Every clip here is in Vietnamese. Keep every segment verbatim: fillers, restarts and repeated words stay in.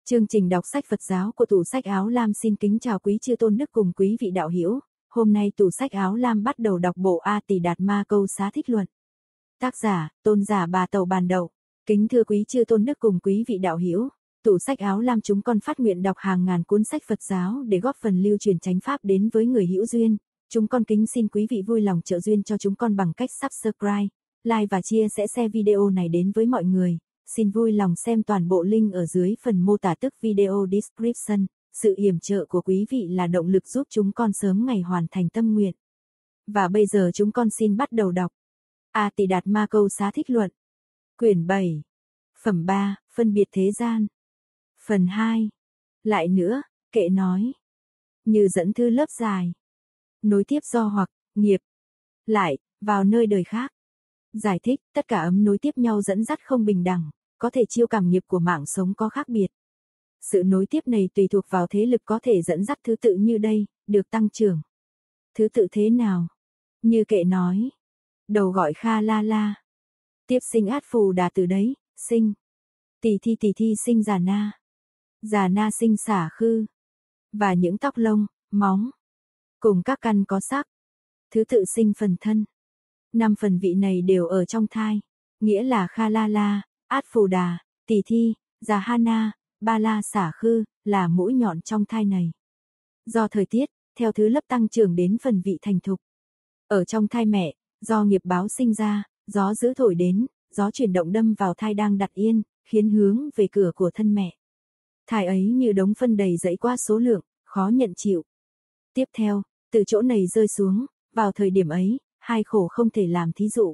Chương trình đọc sách Phật giáo của Tủ Sách Áo Lam xin kính chào quý chư tôn đức cùng quý vị đạo hữu. Hôm nay Tủ Sách Áo Lam bắt đầu đọc bộ A Tỳ Đạt Ma Câu Xá Thích Luận. Tác giả, Tôn giả Bà Tàu Bàn Đậu. Kính thưa quý chư tôn đức cùng quý vị đạo hữu, Tủ Sách Áo Lam chúng con phát nguyện đọc hàng ngàn cuốn sách Phật giáo để góp phần lưu truyền chánh pháp đến với người hữu duyên. Chúng con kính xin quý vị vui lòng trợ duyên cho chúng con bằng cách subscribe, like và chia sẻ xe video này đến với mọi người. Xin vui lòng xem toàn bộ link ở dưới phần mô tả tức video description. Sự yểm trợ của quý vị là động lực giúp chúng con sớm ngày hoàn thành tâm nguyện. Và bây giờ chúng con xin bắt đầu đọc A Tỳ Đạt Ma Câu Xá Thích Luận. Quyển bảy. Phẩm ba, Phân biệt thế gian. Phần hai. Lại nữa, kệ nói. Như dẫn thư lớp dài. Nối tiếp do hoặc, nghiệp. Lại, vào nơi đời khác. Giải thích, tất cả ấm nối tiếp nhau dẫn dắt không bình đẳng, có thể chiêu cảm nghiệp của mạng sống có khác biệt. Sự nối tiếp này tùy thuộc vào thế lực có thể dẫn dắt thứ tự như đây, được tăng trưởng. Thứ tự thế nào? Như kệ nói. Đầu gọi Kha La La. Tiếp sinh Át Phù Đà từ đấy, sinh. Tỳ Thi Tỳ Thi sinh Già Na. Già Na sinh Xả Khư. Và những tóc lông, móng. Cùng các căn có sắc. Thứ tự sinh phần thân. Năm phần vị này đều ở trong thai, nghĩa là Kha La La, Át Phù Đà, Tỳ Thi, Già Hana, Ba La Xả Khư, là mũi nhọn trong thai này. Do thời tiết, theo thứ lớp tăng trưởng đến phần vị thành thục. Ở trong thai mẹ, do nghiệp báo sinh ra, gió dữ thổi đến, gió chuyển động đâm vào thai đang đặt yên, khiến hướng về cửa của thân mẹ. Thai ấy như đống phân đầy dẫy qua số lượng, khó nhận chịu. Tiếp theo, từ chỗ này rơi xuống, vào thời điểm ấy, hai khổ không thể làm thí dụ.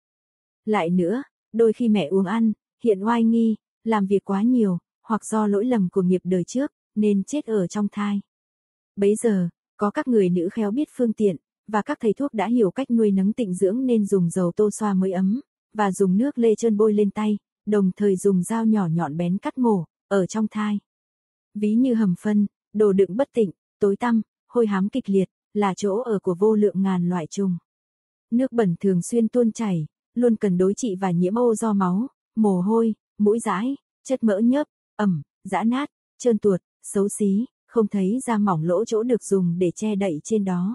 Lại nữa, đôi khi mẹ uống ăn, hiện oai nghi, làm việc quá nhiều, hoặc do lỗi lầm của nghiệp đời trước, nên chết ở trong thai. Bấy giờ, có các người nữ khéo biết phương tiện, và các thầy thuốc đã hiểu cách nuôi nấng tịnh dưỡng nên dùng dầu tô xoa mới ấm, và dùng nước lê trơn bôi lên tay, đồng thời dùng dao nhỏ nhọn bén cắt mổ, ở trong thai. Ví như hầm phân, đồ đựng bất tịnh, tối tăm, hôi hám kịch liệt, là chỗ ở của vô lượng ngàn loại trùng. Nước bẩn thường xuyên tuôn chảy, luôn cần đối trị và nhiễm ô do máu, mồ hôi, mũi dãi, chất mỡ nhớp, ẩm, giã nát, trơn tuột, xấu xí, không thấy da mỏng lỗ chỗ được dùng để che đậy trên đó.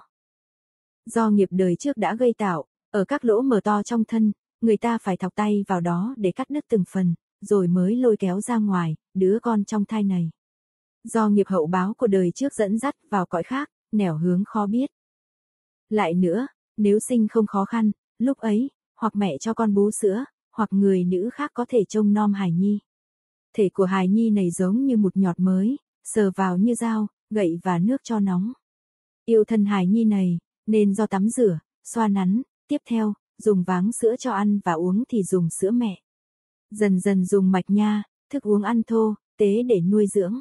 Do nghiệp đời trước đã gây tạo, ở các lỗ mở to trong thân, người ta phải thọc tay vào đó để cắt đứt từng phần, rồi mới lôi kéo ra ngoài, đứa con trong thai này. Do nghiệp hậu báo của đời trước dẫn dắt vào cõi khác, nẻo hướng khó biết. Lại nữa, nếu sinh không khó khăn, lúc ấy, hoặc mẹ cho con bú sữa, hoặc người nữ khác có thể trông nom hài nhi. Thể của hài nhi này giống như một nhọt mới, sờ vào như dao, gậy và nước cho nóng. Yêu thân hài nhi này, nên do tắm rửa, xoa nắn, tiếp theo, dùng váng sữa cho ăn và uống thì dùng sữa mẹ. Dần dần dùng mạch nha, thức uống ăn thô, tế để nuôi dưỡng.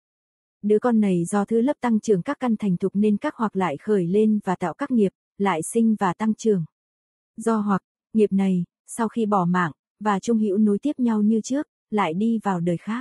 Đứa con này do thứ lớp tăng trưởng các căn thành thục nên các hoặc lại khởi lên và tạo các nghiệp, lại sinh và tăng trưởng. Do hoặc, nghiệp này, sau khi bỏ mạng, và chung hữu nối tiếp nhau như trước, lại đi vào đời khác.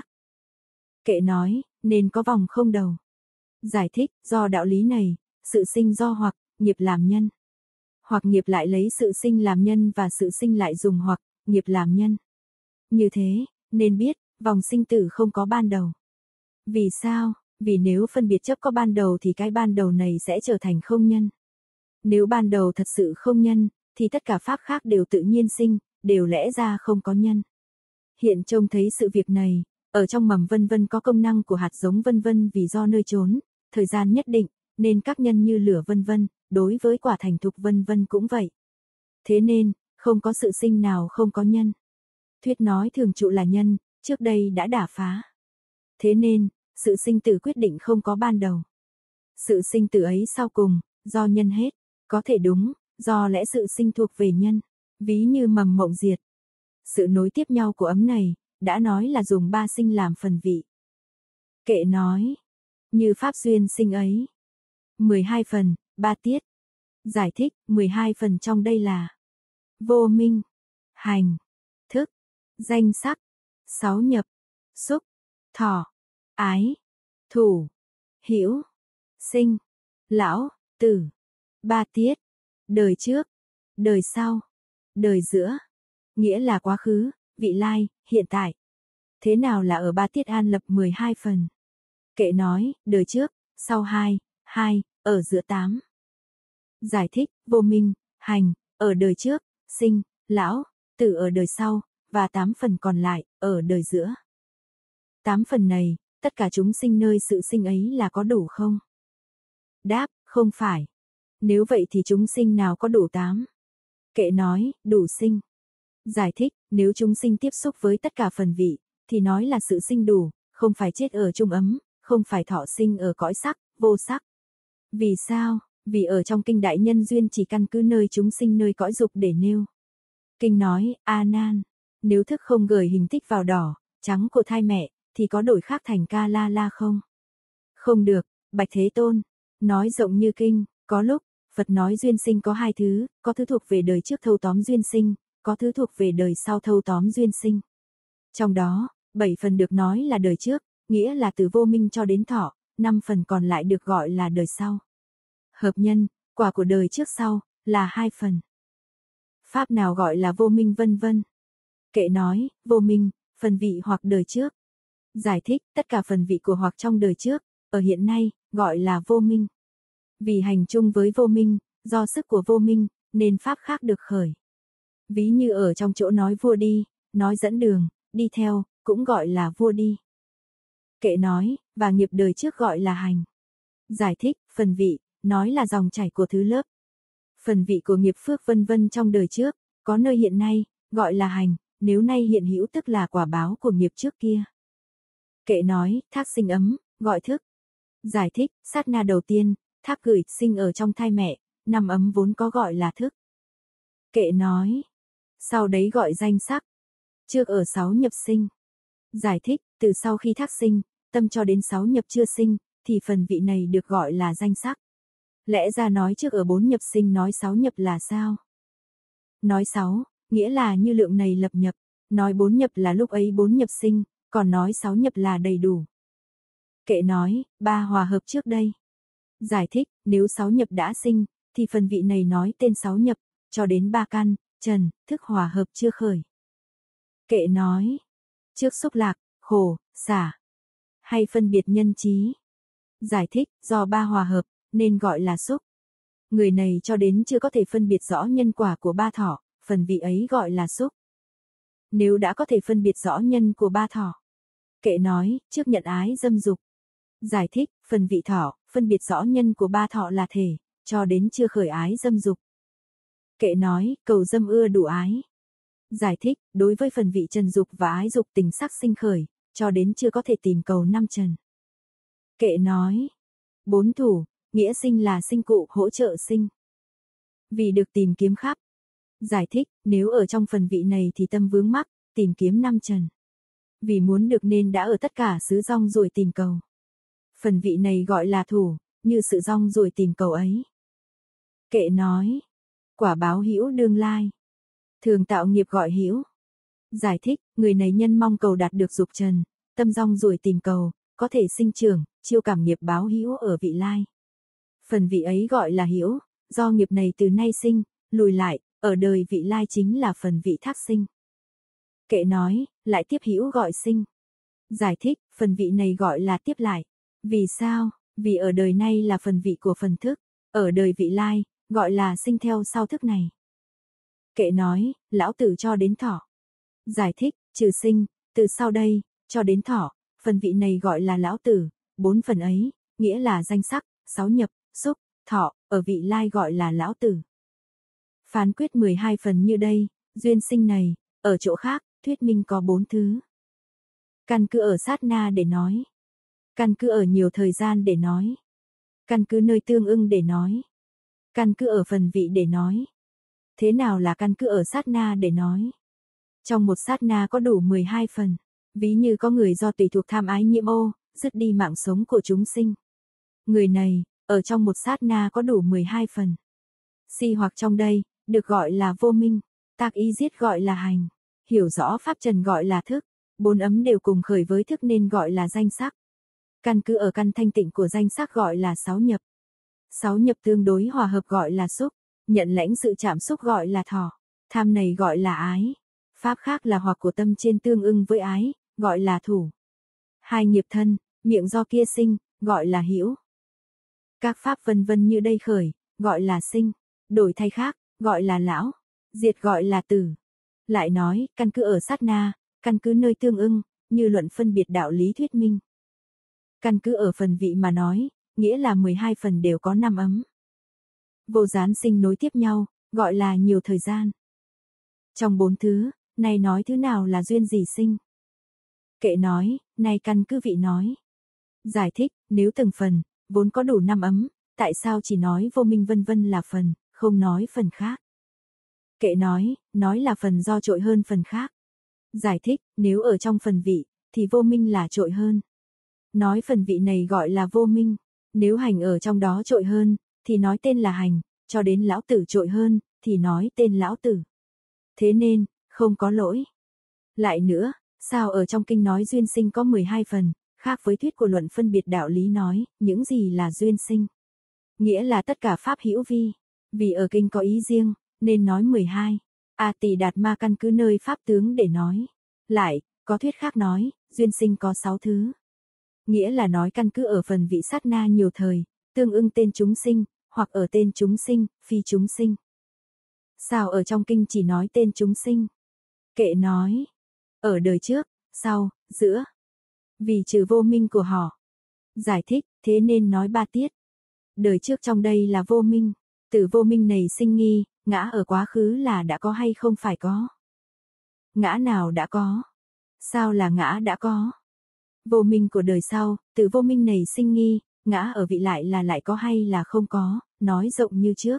Kệ nói, nên có vòng không đầu. Giải thích, do đạo lý này, sự sinh do hoặc, nghiệp làm nhân. Hoặc nghiệp lại lấy sự sinh làm nhân và sự sinh lại dùng hoặc, nghiệp làm nhân. Như thế, nên biết, vòng sinh tử không có ban đầu. Vì sao? Vì nếu phân biệt chấp có ban đầu thì cái ban đầu này sẽ trở thành không nhân. Nếu ban đầu thật sự không nhân, thì tất cả pháp khác đều tự nhiên sinh, đều lẽ ra không có nhân. Hiện trông thấy sự việc này, ở trong mầm vân vân có công năng của hạt giống vân vân vì do nơi trốn, thời gian nhất định, nên các nhân như lửa vân vân, đối với quả thành thục vân vân cũng vậy. Thế nên, không có sự sinh nào không có nhân. Thuyết nói thường trụ là nhân, trước đây đã đả phá. Thế nên, sự sinh tử quyết định không có ban đầu. Sự sinh tử ấy sau cùng, do nhân hết, có thể đúng, do lẽ sự sinh thuộc về nhân, ví như mầm mộng diệt. Sự nối tiếp nhau của ấm này, đã nói là dùng ba sinh làm phần vị. Kệ nói, như pháp duyên sinh ấy. mười hai phần, ba tiết. Giải thích, mười hai phần trong đây là vô minh, hành, thức, danh sắc, sáu nhập, xúc, thọ, ái, thủ, hữu, sinh, lão, tử. Ba tiết, đời trước, đời sau, đời giữa, nghĩa là quá khứ, vị lai, hiện tại. thế nào là ở ba tiết an lập mười hai phần? Kệ nói, đời trước, sau hai, hai, ở giữa tám. Giải thích, vô minh, hành, ở đời trước, sinh, lão, tử ở đời sau, và tám phần còn lại, ở đời giữa. Tám phần này, tất cả chúng sinh nơi sự sinh ấy là có đủ không? Đáp, không phải. Nếu vậy thì chúng sinh nào có đủ tám? Kệ nói, đủ sinh. Giải thích, nếu chúng sinh tiếp xúc với tất cả phần vị, thì nói là sự sinh đủ, không phải chết ở chung ấm, không phải thọ sinh ở cõi sắc, vô sắc. Vì sao? Vì ở trong kinh Đại Nhân Duyên chỉ căn cứ nơi chúng sinh nơi cõi dục để nêu. Kinh nói, A Nan, nếu thức không gửi hình tích vào đỏ, trắng của thai mẹ, thì có đổi khác thành ca la la không? Không được, Bạch Thế Tôn. Nói rộng như kinh, có lúc, Phật nói duyên sinh có hai thứ, có thứ thuộc về đời trước thâu tóm duyên sinh, có thứ thuộc về đời sau thâu tóm duyên sinh. Trong đó, bảy phần được nói là đời trước, nghĩa là từ vô minh cho đến thọ, năm phần còn lại được gọi là đời sau. Hợp nhân, quả của đời trước sau, là hai phần. Pháp nào gọi là vô minh vân vân? Kệ nói, vô minh, phần vị hoặc đời trước. Giải thích, tất cả phần vị của hoặc trong đời trước, ở hiện nay, gọi là vô minh. Vì hành chung với vô minh, do sức của vô minh, nên pháp khác được khởi. Ví như ở trong chỗ nói vua đi, nói dẫn đường, đi theo, cũng gọi là vua đi. Kệ nói, và nghiệp đời trước gọi là hành. Giải thích, phần vị, nói là dòng chảy của thứ lớp. Phần vị của nghiệp phước vân vân trong đời trước, có nơi hiện nay, gọi là hành, nếu nay hiện hữu tức là quả báo của nghiệp trước kia. Kệ nói, thác sinh ấm, gọi thức. Giải thích, sát na đầu tiên, thác gửi, sinh ở trong thai mẹ, năm ấm vốn có gọi là thức. Kệ nói, sau đấy gọi danh sắc. Trước ở sáu nhập sinh. Giải thích, từ sau khi thác sinh, tâm cho đến sáu nhập chưa sinh, thì phần vị này được gọi là danh sắc. Lẽ ra nói trước ở bốn nhập sinh nói sáu nhập là sao? Nói sáu, nghĩa là như lượng này lập nhập, nói bốn nhập là lúc ấy bốn nhập sinh, còn nói sáu nhập là đầy đủ. Kệ nói, ba hòa hợp trước đây. Giải thích, nếu sáu nhập đã sinh, thì phần vị này nói tên sáu nhập, cho đến ba căn, trần, thức hòa hợp chưa khởi. Kệ nói, trước xúc lạc, khổ, xả, hay phân biệt nhân trí. Giải thích, do ba hòa hợp, nên gọi là xúc. Người này cho đến chưa có thể phân biệt rõ nhân quả của ba thọ, phần vị ấy gọi là xúc. Nếu đã có thể phân biệt rõ nhân của ba thọ. Kệ nói, trước nhận ái dâm dục. Giải thích, phần vị thọ, phân biệt rõ nhân của ba thọ là thể, cho đến chưa khởi ái dâm dục. Kệ nói, cầu dâm ưa đủ ái. Giải thích, đối với phần vị trần dục và ái dục tình sắc sinh khởi, cho đến chưa có thể tìm cầu năm trần. Kệ nói, bốn thủ, nghĩa sinh là sinh cụ hỗ trợ sinh. Vì được tìm kiếm khắp. Giải thích, nếu ở trong phần vị này thì tâm vướng mắc, tìm kiếm năm trần. Vì muốn được nên đã ở tất cả xứ rong rồi tìm cầu. Phần vị này gọi là thủ, như sự rong rồi tìm cầu ấy. Kệ nói, quả báo hữu đương lai. Thường tạo nghiệp gọi hữu. Giải thích, người này nhân mong cầu đạt được dục trần, tâm rong rồi tìm cầu, có thể sinh trưởng, chiêu cảm nghiệp báo hữu ở vị lai. Phần vị ấy gọi là hữu, do nghiệp này từ nay sinh, lùi lại, ở đời vị lai chính là phần vị thác sinh. Kệ nói, lại tiếp hữu gọi sinh. Giải thích, phần vị này gọi là tiếp lại. Vì sao? Vì ở đời nay là phần vị của phần thức, ở đời vị lai, gọi là sinh theo sau thức này. Kệ nói, lão tử cho đến thọ. Giải thích, trừ sinh, từ sau đây, cho đến thọ, phần vị này gọi là lão tử, bốn phần ấy, nghĩa là danh sắc, sáu nhập, xúc, thọ, ở vị lai gọi là lão tử. Phán quyết mười hai phần như đây, duyên sinh này, ở chỗ khác, thuyết minh có bốn thứ. Căn cứ ở sát na để nói. Căn cứ ở nhiều thời gian để nói. Căn cứ nơi tương ưng để nói. Căn cứ ở phần vị để nói. Thế nào là căn cứ ở sát na để nói? Trong một sát na có đủ mười hai phần. Ví như có người do tùy thuộc tham ái nhiễm ô, dứt đi mạng sống của chúng sinh. Người này, ở trong một sát na có đủ mười hai phần. Si hoặc trong đây, được gọi là vô minh. Tác ý giết gọi là hành. Hiểu rõ pháp trần gọi là thức. Bốn ấm đều cùng khởi với thức nên gọi là danh sắc. Căn cứ ở căn thanh tịnh của danh sắc gọi là sáu nhập. Sáu nhập tương đối hòa hợp gọi là xúc. Nhận lãnh sự chạm xúc gọi là thọ. Tham này gọi là ái. Pháp khác là hoặc của tâm trên tương ưng với ái, gọi là thủ. Hai nghiệp thân, miệng do kia sinh, gọi là hữu. Các pháp vân vân như đây khởi, gọi là sinh, đổi thay khác, gọi là lão, diệt gọi là tử. Lại nói, căn cứ ở sát na, căn cứ nơi tương ưng, như luận phân biệt đạo lý thuyết minh. Căn cứ ở phần vị mà nói, nghĩa là mười hai phần đều có năm ấm. Vô gián sinh nối tiếp nhau, gọi là nhiều thời gian. Trong bốn thứ, này nói thứ nào là duyên gì sinh? Kệ nói, này căn cứ vị nói. Giải thích, nếu từng phần, vốn có đủ năm ấm, tại sao chỉ nói vô minh vân vân là phần, không nói phần khác? Kệ nói, nói là phần do trội hơn phần khác. Giải thích, nếu ở trong phần vị, thì vô minh là trội hơn. Nói phần vị này gọi là vô minh. Nếu hành ở trong đó trội hơn, thì nói tên là hành, cho đến lão tử trội hơn, thì nói tên lão tử. Thế nên, không có lỗi. Lại nữa, sao ở trong kinh nói duyên sinh có mười hai phần, khác với thuyết của luận phân biệt đạo lý nói, những gì là duyên sinh? Nghĩa là tất cả pháp hữu vi. Vì ở kinh có ý riêng, nên nói mười hai. A Tỳ Đạt Ma căn cứ nơi pháp tướng để nói. Lại, có thuyết khác nói, duyên sinh có sáu thứ. Nghĩa là nói căn cứ ở phần vị sát na nhiều thời, tương ưng tên chúng sinh, hoặc ở tên chúng sinh, phi chúng sinh. Sao ở trong kinh chỉ nói tên chúng sinh? Kệ nói, ở đời trước, sau, giữa. Vì trừ vô minh của họ. Giải thích, thế nên nói ba tiết. Đời trước trong đây là vô minh, từ vô minh này sinh nghi, ngã ở quá khứ là đã có hay không phải có? Ngã nào đã có? Sao là ngã đã có? Vô minh của đời sau, từ vô minh này sinh nghi, ngã ở vị lại là lại có hay là không có, nói rộng như trước.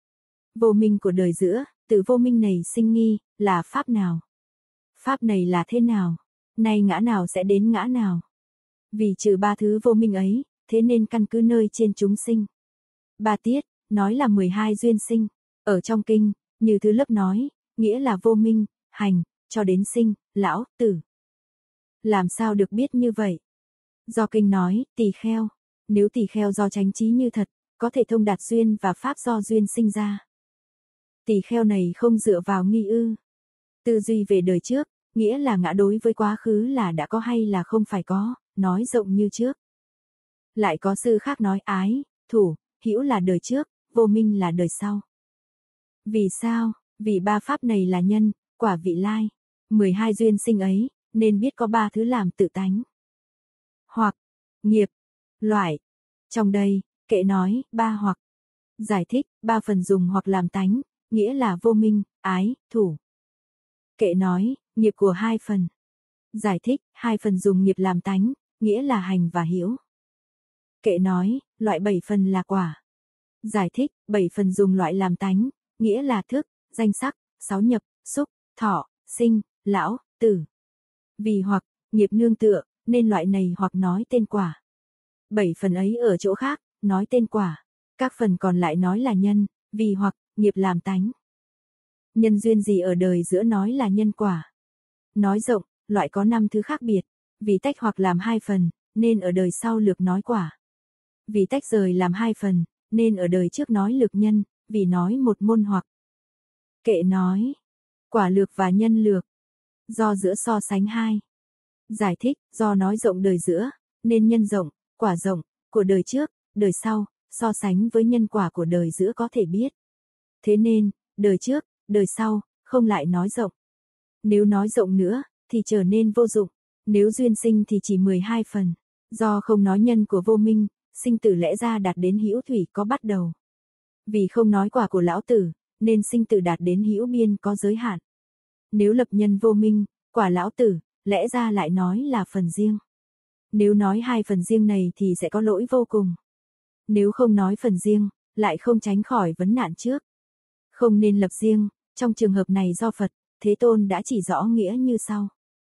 Vô minh của đời giữa, từ vô minh này sinh nghi, là pháp nào? Pháp này là thế nào? Nay ngã nào sẽ đến ngã nào? Vì trừ ba thứ vô minh ấy, thế nên căn cứ nơi trên chúng sinh. Ba tiết, nói là mười hai duyên sinh. Ở trong kinh, như thứ lớp nói, nghĩa là vô minh, hành, cho đến sinh, lão, tử. Làm sao được biết như vậy? Do kinh nói, tỳ kheo. Nếu tỳ kheo do chánh trí như thật, có thể thông đạt duyên và pháp do duyên sinh ra. Tỳ kheo này không dựa vào nghi ư. Tư duy về đời trước, nghĩa là ngã đối với quá khứ là đã có hay là không phải có, nói rộng như trước. Lại có sư khác nói ái, thủ, hữu là đời trước, vô minh là đời sau. Vì sao? Vì ba pháp này là nhân, quả vị lai. mười hai duyên sinh ấy, nên biết có ba thứ làm tự tánh. Hoặc, nghiệp, loại. Trong đây, kệ nói, ba hoặc. Giải thích, ba phần dùng hoặc làm tánh, nghĩa là vô minh, ái, thủ. Kệ nói, nghiệp của hai phần. Giải thích, hai phần dùng nghiệp làm tánh, nghĩa là hành và hữu. Kệ nói, loại bảy phần là quả. Giải thích, bảy phần dùng loại làm tánh, nghĩa là thức, danh sắc, sáu nhập, xúc, thọ, sinh, lão, tử. Vì hoặc, nghiệp nương tựa, nên loại này hoặc nói tên quả. Bảy phần ấy ở chỗ khác, nói tên quả. Các phần còn lại nói là nhân, vì hoặc, nghiệp làm tánh. Nhân duyên gì ở đời giữa nói là nhân quả. Nói rộng, loại có năm thứ khác biệt. Vì tách hoặc làm hai phần, nên ở đời sau lược nói quả. Vì tách rời làm hai phần, nên ở đời trước nói lược nhân, vì nói một môn hoặc. Kệ nói, quả lược và nhân lược. Do giữa so sánh hai. Giải thích, do nói rộng đời giữa, nên nhân rộng, quả rộng, của đời trước, đời sau, so sánh với nhân quả của đời giữa có thể biết. Thế nên, đời trước, đời sau, không lại nói rộng. Nếu nói rộng nữa, thì trở nên vô dụng. Nếu duyên sinh thì chỉ mười hai phần. Do không nói nhân của vô minh, sinh tử lẽ ra đạt đến hữu thủy có bắt đầu. Vì không nói quả của lão tử, nên sinh tử đạt đến hữu biên có giới hạn. Nếu lập nhân vô minh, quả lão tử, lẽ ra lại nói là phần riêng. Nếu nói hai phần riêng này thì sẽ có lỗi vô cùng. Nếu không nói phần riêng, lại không tránh khỏi vấn nạn trước. Không nên lập riêng, trong trường hợp này do Phật, Thế Tôn đã chỉ rõ nghĩa như sau.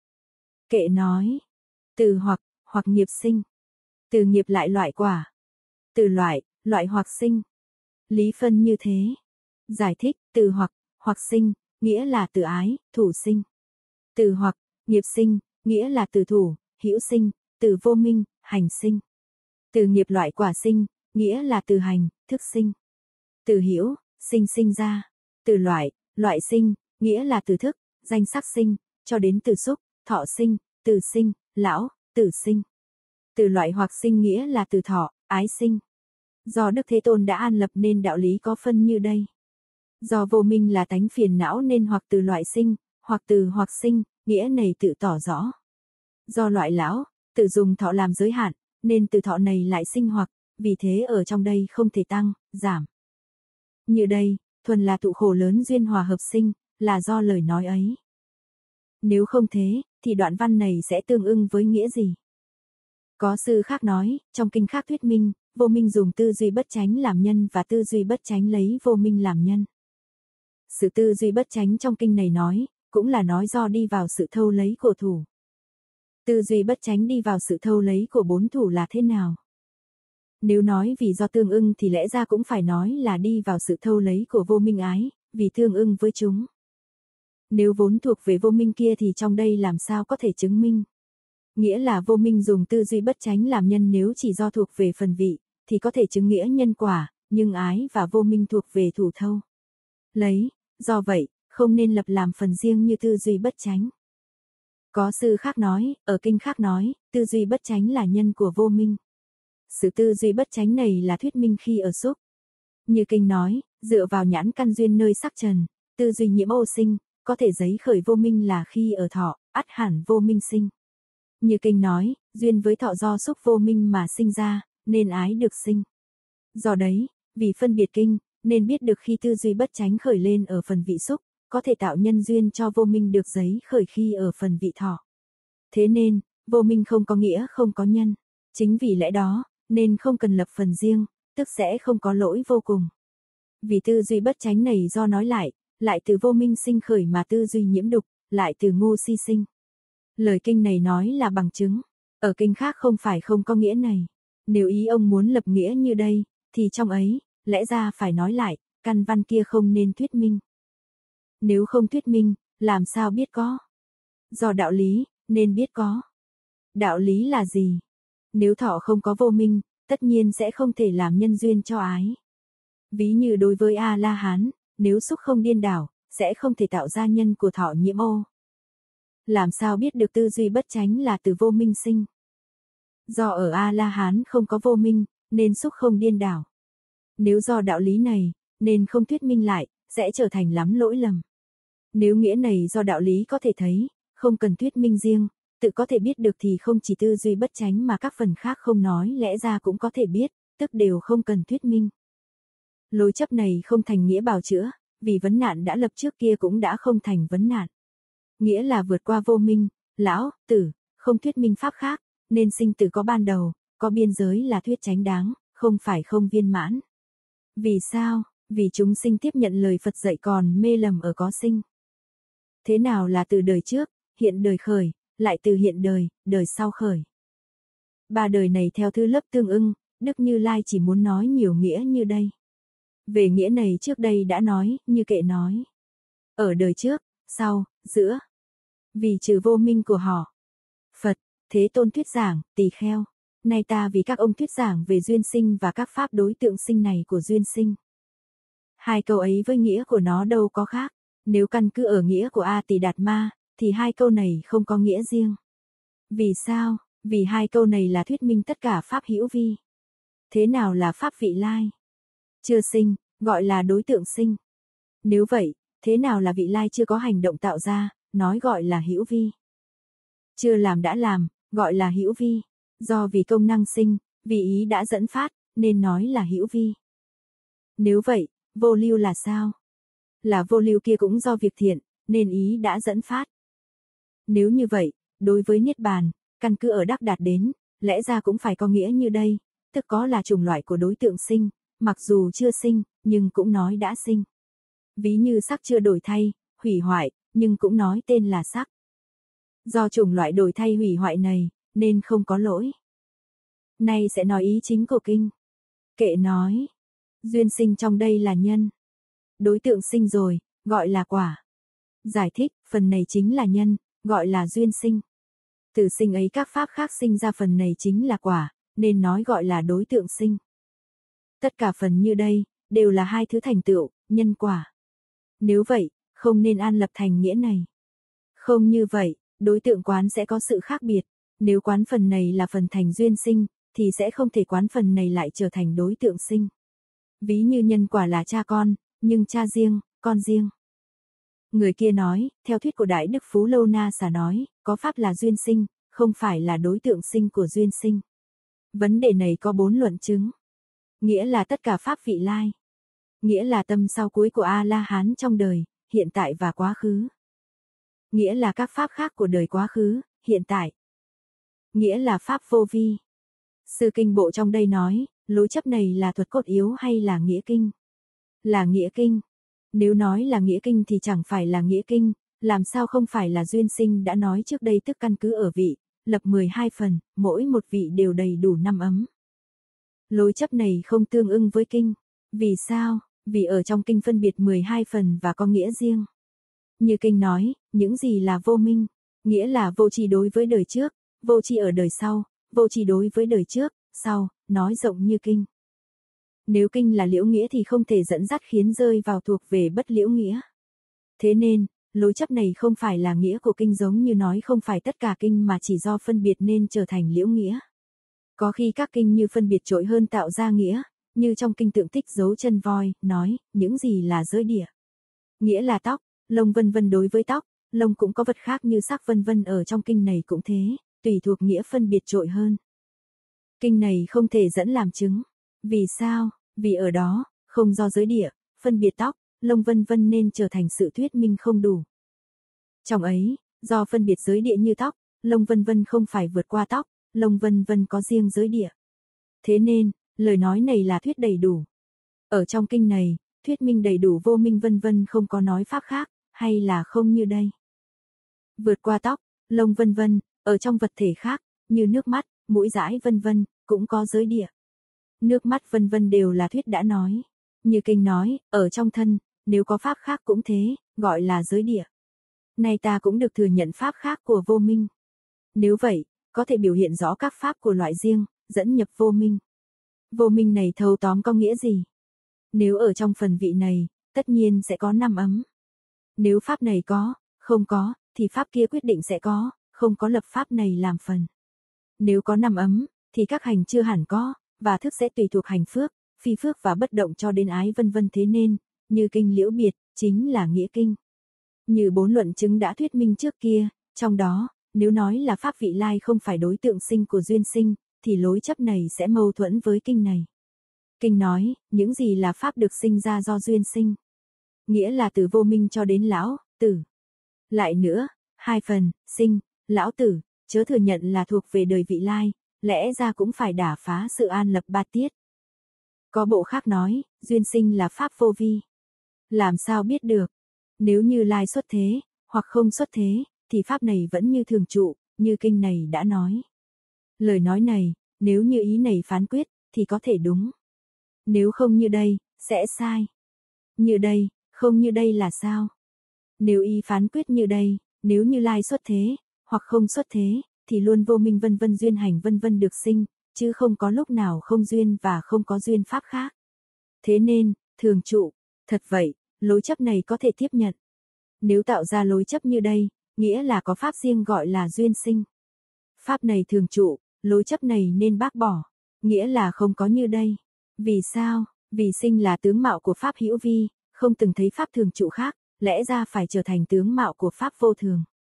Kệ nói, từ hoặc, hoặc nghiệp sinh. Từ nghiệp lại loại quả. Từ loại, loại hoặc sinh. Lý phân như thế. Giải thích, từ hoặc, hoặc sinh, nghĩa là từ ái, thủ sinh. Từ hoặc, nghiệp sinh, nghĩa là từ thủ, hữu sinh, từ vô minh, hành sinh. Từ nghiệp loại quả sinh, nghĩa là từ hành, thức sinh. Từ hữu, sinh sinh ra. Từ loại, loại sinh, nghĩa là từ thức, danh sắc sinh, cho đến từ xúc, thọ sinh, từ sinh, lão, tử sinh. Từ loại hoặc sinh nghĩa là từ thọ, ái sinh. Do Đức Thế Tôn đã an lập nên đạo lý có phân như đây. Do vô minh là tánh phiền não nên hoặc từ loại sinh, hoặc từ hoặc sinh, nghĩa này tự tỏ rõ. Do loại lão, tự dùng thọ làm giới hạn, nên từ thọ này lại sinh hoặc, vì thế ở trong đây không thể tăng, giảm. Như đây, thuần là tụ khổ lớn duyên hòa hợp sinh, là do lời nói ấy. Nếu không thế, thì đoạn văn này sẽ tương ưng với nghĩa gì? Có sư khác nói, trong kinh khác thuyết minh, vô minh dùng tư duy bất chánh làm nhân và tư duy bất chánh lấy vô minh làm nhân. Sự tư duy bất chánh trong kinh này nói, cũng là nói do đi vào sự thâu lấy của thủ. Tư duy bất chánh đi vào sự thâu lấy của bốn thủ là thế nào? Nếu nói vì do tương ưng thì lẽ ra cũng phải nói là đi vào sự thâu lấy của vô minh ái, vì tương ưng với chúng. Nếu vốn thuộc về vô minh kia thì trong đây làm sao có thể chứng minh? Nghĩa là vô minh dùng tư duy bất chánh làm nhân nếu chỉ do thuộc về phần vị, thì có thể chứng nghĩa nhân quả, nhưng ái và vô minh thuộc về thủ thâu. Lấy, do vậy, không nên lập làm phần riêng như tư duy bất chánh. Có sư khác nói, ở kinh khác nói, tư duy bất chánh là nhân của vô minh. Sự tư duy bất chánh này là thuyết minh khi ở xúc. Như kinh nói, dựa vào nhãn căn duyên nơi sắc trần, tư duy nhiễm ô sinh, có thể giấy khởi vô minh là khi ở thọ, ắt hẳn vô minh sinh. Như kinh nói, duyên với thọ do xúc vô minh mà sinh ra, nên ái được sinh. Do đấy, vì phân biệt kinh, nên biết được khi tư duy bất chánh khởi lên ở phần vị xúc, có thể tạo nhân duyên cho vô minh được giấy khởi khi ở phần vị thọ. Thế nên, vô minh không có nghĩa không có nhân. Chính vì lẽ đó, nên không cần lập phần riêng, tức sẽ không có lỗi vô cùng. Vì tư duy bất chánh này do nói lại, lại từ vô minh sinh khởi mà tư duy nhiễm đục, lại từ ngu si sinh. Lời kinh này nói là bằng chứng. Ở kinh khác không phải không có nghĩa này. Nếu ý ông muốn lập nghĩa như đây, thì trong ấy, lẽ ra phải nói lại, căn văn kia không nên thuyết minh. Nếu không thuyết minh, làm sao biết có? Do đạo lý, nên biết có. Đạo lý là gì? Nếu thọ không có vô minh, tất nhiên sẽ không thể làm nhân duyên cho ái. Ví như đối với A-la-hán, nếu xúc không điên đảo, sẽ không thể tạo ra nhân của thọ nhiễm ô. Làm sao biết được tư duy bất chánh là từ vô minh sinh? Do ở A-la-hán không có vô minh, nên xúc không điên đảo. Nếu do đạo lý này, nên không thuyết minh lại, sẽ trở thành lắm lỗi lầm. Nếu nghĩa này do đạo lý có thể thấy, không cần thuyết minh riêng, tự có thể biết được thì không chỉ tư duy bất chánh mà các phần khác không nói lẽ ra cũng có thể biết, tức đều không cần thuyết minh. Lối chấp này không thành nghĩa bào chữa, vì vấn nạn đã lập trước kia cũng đã không thành vấn nạn. Nghĩa là vượt qua vô minh, lão, tử, không thuyết minh pháp khác, nên sinh tử có ban đầu, có biên giới là thuyết chánh đáng, không phải không viên mãn. Vì sao? Vì chúng sinh tiếp nhận lời Phật dạy còn mê lầm ở có sinh. Thế nào là từ đời trước, hiện đời khởi, lại từ hiện đời, đời sau khởi. Ba đời này theo thứ lớp tương ưng, Đức Như Lai chỉ muốn nói nhiều nghĩa như đây. Về nghĩa này trước đây đã nói, như kệ nói. Ở đời trước, sau, giữa. Vì trừ vô minh của họ. Phật, Thế Tôn thuyết giảng, tỳ kheo. Nay ta vì các ông thuyết giảng về duyên sinh và các pháp đối tượng sinh này của duyên sinh. Hai câu ấy với nghĩa của nó đâu có khác. Nếu căn cứ ở nghĩa của A Tỳ Đạt Ma, thì hai câu này không có nghĩa riêng. Vì sao? Vì hai câu này là thuyết minh tất cả pháp hữu vi. Thế nào là pháp vị lai? Chưa sinh, gọi là đối tượng sinh. Nếu vậy, thế nào là vị lai chưa có hành động tạo ra, nói gọi là hữu vi. Chưa làm đã làm, gọi là hữu vi. Do vì công năng sinh, vì ý đã dẫn phát, nên nói là hữu vi. Nếu vậy, vô lưu là sao? Là vô lưu kia cũng do việc thiện, nên ý đã dẫn phát. Nếu như vậy, đối với Niết Bàn, căn cứ ở đắc đạt đến, lẽ ra cũng phải có nghĩa như đây, tức có là chủng loại của đối tượng sinh, mặc dù chưa sinh, nhưng cũng nói đã sinh. Ví như sắc chưa đổi thay, hủy hoại, nhưng cũng nói tên là sắc. Do chủng loại đổi thay hủy hoại này, nên không có lỗi. Nay sẽ nói ý chính của kinh. Kệ nói, duyên sinh trong đây là nhân. Đối tượng sinh rồi, gọi là quả. Giải thích, phần này chính là nhân, gọi là duyên sinh. Từ sinh ấy các pháp khác sinh ra phần này chính là quả, nên nói gọi là đối tượng sinh. Tất cả phần như đây, đều là hai thứ thành tựu, nhân quả. Nếu vậy, không nên an lập thành nghĩa này. Không như vậy, đối tượng quán sẽ có sự khác biệt. Nếu quán phần này là phần thành duyên sinh, thì sẽ không thể quán phần này lại trở thành đối tượng sinh. Ví như nhân quả là cha con, nhưng cha riêng, con riêng. Người kia nói, theo thuyết của Đại Đức Phú Lâu Na Xà nói, có pháp là duyên sinh, không phải là đối tượng sinh của duyên sinh. Vấn đề này có bốn luận chứng. Nghĩa là tất cả pháp vị lai. Nghĩa là tâm sau cuối của A-la-hán trong đời, hiện tại và quá khứ. Nghĩa là các pháp khác của đời quá khứ, hiện tại. Nghĩa là pháp vô vi. Sư kinh bộ trong đây nói, lối chấp này là thuật cốt yếu hay là nghĩa kinh? Là nghĩa kinh. Nếu nói là nghĩa kinh thì chẳng phải là nghĩa kinh, làm sao không phải là duyên sinh đã nói trước đây, tức căn cứ ở vị, lập mười hai phần, mỗi một vị đều đầy đủ năm ấm. Lối chấp này không tương ưng với kinh. Vì sao? Vì ở trong kinh phân biệt mười hai phần và có nghĩa riêng. Như kinh nói, những gì là vô minh, nghĩa là vô tri đối với đời trước, vô tri ở đời sau, vô tri đối với đời trước, sau, nói rộng như kinh. Nếu kinh là liễu nghĩa thì không thể dẫn dắt khiến rơi vào thuộc về bất liễu nghĩa. Thế nên, lối chấp này không phải là nghĩa của kinh, giống như nói không phải tất cả kinh mà chỉ do phân biệt nên trở thành liễu nghĩa. Có khi các kinh như phân biệt trội hơn tạo ra nghĩa, như trong kinh Tượng Tích dấu chân voi, nói, những gì là giới địa. Nghĩa là tóc, lông vân vân, đối với tóc, lông cũng có vật khác như sắc vân vân, ở trong kinh này cũng thế, tùy thuộc nghĩa phân biệt trội hơn. Kinh này không thể dẫn làm chứng. Vì sao? Vì ở đó, không do giới địa, phân biệt tóc, lông vân vân nên trở thành sự thuyết minh không đủ. Trong ấy, do phân biệt giới địa như tóc, lông vân vân không phải vượt qua tóc, lông vân vân có riêng giới địa. Thế nên, lời nói này là thuyết đầy đủ. Ở trong kinh này, thuyết minh đầy đủ vô minh vân vân, không có nói pháp khác, hay là không như đây. Vượt qua tóc, lông vân vân, ở trong vật thể khác, như nước mắt, mũi dãi vân vân, cũng có giới địa. Nước mắt vân vân đều là thuyết đã nói. Như kinh nói, ở trong thân, nếu có pháp khác cũng thế, gọi là giới địa. Nay ta cũng được thừa nhận pháp khác của vô minh. Nếu vậy, có thể biểu hiện rõ các pháp của loại riêng, dẫn nhập vô minh. Vô minh này thâu tóm có nghĩa gì? Nếu ở trong phần vị này, tất nhiên sẽ có năm ấm. Nếu pháp này có, không có, thì pháp kia quyết định sẽ có, không có lập pháp này làm phần. Nếu có năm ấm, thì các hành chưa hẳn có, và thức sẽ tùy thuộc hành phước, phi phước và bất động cho đến ái vân vân. Thế nên, như kinh liễu biệt, chính là nghĩa kinh. Như bốn luận chứng đã thuyết minh trước kia, trong đó, nếu nói là pháp vị lai không phải đối tượng sinh của duyên sinh, thì lối chấp này sẽ mâu thuẫn với kinh này. Kinh nói, những gì là pháp được sinh ra do duyên sinh. Nghĩa là từ vô minh cho đến lão, tử. Lại nữa, hai phần, sinh, lão tử, chớ thừa nhận là thuộc về đời vị lai, lẽ ra cũng phải đả phá sự an lập ba tiết. Có bộ khác nói, duyên sinh là pháp vô vi. Làm sao biết được? Nếu như lai xuất thế, hoặc không xuất thế, thì pháp này vẫn như thường trụ, như kinh này đã nói. Lời nói này, nếu như ý này phán quyết, thì có thể đúng. Nếu không như đây, sẽ sai. Như đây, không như đây là sao? Nếu ý phán quyết như đây, nếu như lai xuất thế, hoặc không xuất thế, thì luôn vô minh vân vân duyên hành vân vân được sinh, chứ không có lúc nào không duyên và không có duyên pháp khác. Thế nên, thường trụ, thật vậy, lối chấp này có thể tiếp nhận. Nếu tạo ra lối chấp như đây, nghĩa là có pháp riêng gọi là duyên sinh. Pháp này thường trụ, lối chấp này nên bác bỏ, nghĩa là không có như đây. Vì sao? Vì sinh là tướng mạo của pháp hữu vi, không từng thấy pháp thường trụ khác, lẽ ra phải trở thành tướng mạo của pháp vô thường.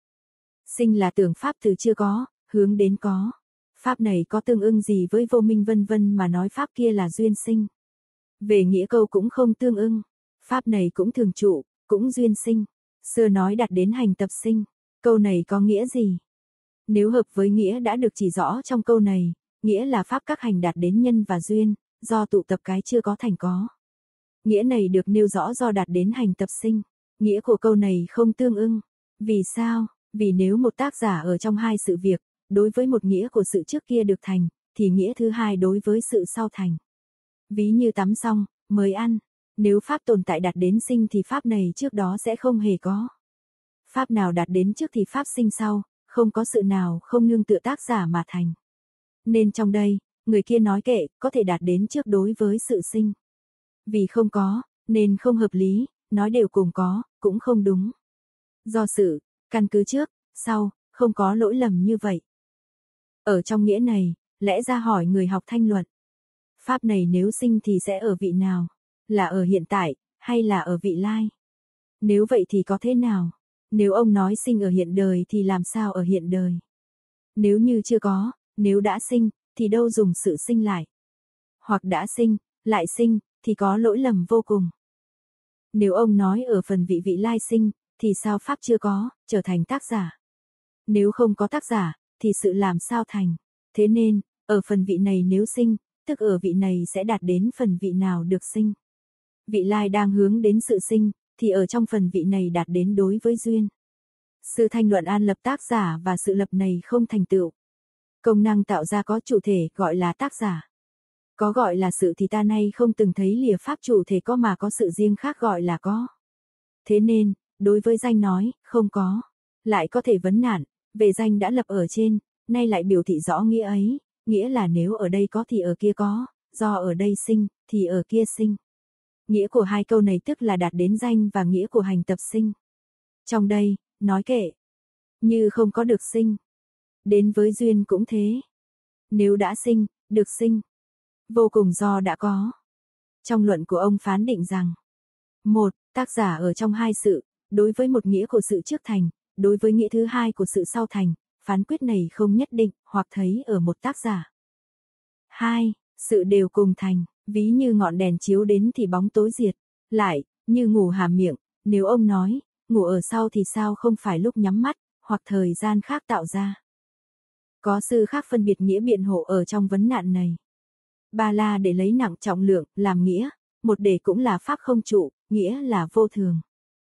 Sinh là tưởng pháp từ chưa có, hướng đến có. Pháp này có tương ưng gì với vô minh vân vân mà nói pháp kia là duyên sinh? Về nghĩa câu cũng không tương ưng. Pháp này cũng thường trụ, cũng duyên sinh. Xưa nói đặt đến hành tập sinh. Câu này có nghĩa gì? Nếu hợp với nghĩa đã được chỉ rõ trong câu này, nghĩa là pháp các hành đạt đến nhân và duyên, do tụ tập cái chưa có thành có. Nghĩa này được nêu rõ do đạt đến hành tập sinh. Nghĩa của câu này không tương ưng. Vì sao? Vì nếu một tác giả ở trong hai sự việc, đối với một nghĩa của sự trước kia được thành, thì nghĩa thứ hai đối với sự sau thành. Ví như tắm xong, mới ăn. Nếu pháp tồn tại đạt đến sinh thì pháp này trước đó sẽ không hề có. Pháp nào đạt đến trước thì pháp sinh sau, không có sự nào không nương tựa tác giả mà thành. Nên trong đây, người kia nói kệ, có thể đạt đến trước đối với sự sinh. Vì không có, nên không hợp lý, nói đều cùng có, cũng không đúng. Do sự, căn cứ trước, sau, không có lỗi lầm như vậy. Ở trong nghĩa này, lẽ ra hỏi người học thanh luận. Pháp này nếu sinh thì sẽ ở vị nào? Là ở hiện tại, hay là ở vị lai? Nếu vậy thì có thế nào? Nếu ông nói sinh ở hiện đời thì làm sao ở hiện đời? Nếu như chưa có, nếu đã sinh, thì đâu dùng sự sinh lại? Hoặc đã sinh, lại sinh, thì có lỗi lầm vô cùng. Nếu ông nói ở phần vị vị lai sinh, thì sao Pháp chưa có, trở thành tác giả? Nếu không có tác giả, thì sự làm sao thành? Thế nên, ở phần vị này nếu sinh, tức ở vị này sẽ đạt đến phần vị nào được sinh. Vị lai đang hướng đến sự sinh, thì ở trong phần vị này đạt đến đối với duyên. Sự thanh luận an lập tác giả và sự lập này không thành tựu. Công năng tạo ra có chủ thể gọi là tác giả. Có gọi là sự thì ta nay không từng thấy lìa pháp chủ thể có mà có sự riêng khác gọi là có. Thế nên, đối với danh nói, không có. Lại có thể vấn nạn, về danh đã lập ở trên, nay lại biểu thị rõ nghĩa ấy, nghĩa là nếu ở đây có thì ở kia có, do ở đây sinh, thì ở kia sinh. Nghĩa của hai câu này tức là đạt đến danh và nghĩa của hành tập sinh. Trong đây, nói kệ, như không có được sinh. Đến với duyên cũng thế. Nếu đã sinh, được sinh. Vô cùng do đã có. Trong luận của ông phán định rằng, một, tác giả ở trong hai sự, đối với một nghĩa của sự trước thành, đối với nghĩa thứ hai của sự sau thành, phán quyết này không nhất định, hoặc thấy ở một tác giả. Hai, sự đều cùng thành, ví như ngọn đèn chiếu đến thì bóng tối diệt. Lại, như ngủ hàm miệng, nếu ông nói, ngủ ở sau thì sao không phải lúc nhắm mắt, hoặc thời gian khác tạo ra. Có sư khác phân biệt nghĩa biện hộ ở trong vấn nạn này. Ba la để lấy nặng trọng lượng, làm nghĩa, một để cũng là pháp không trụ, nghĩa là vô thường.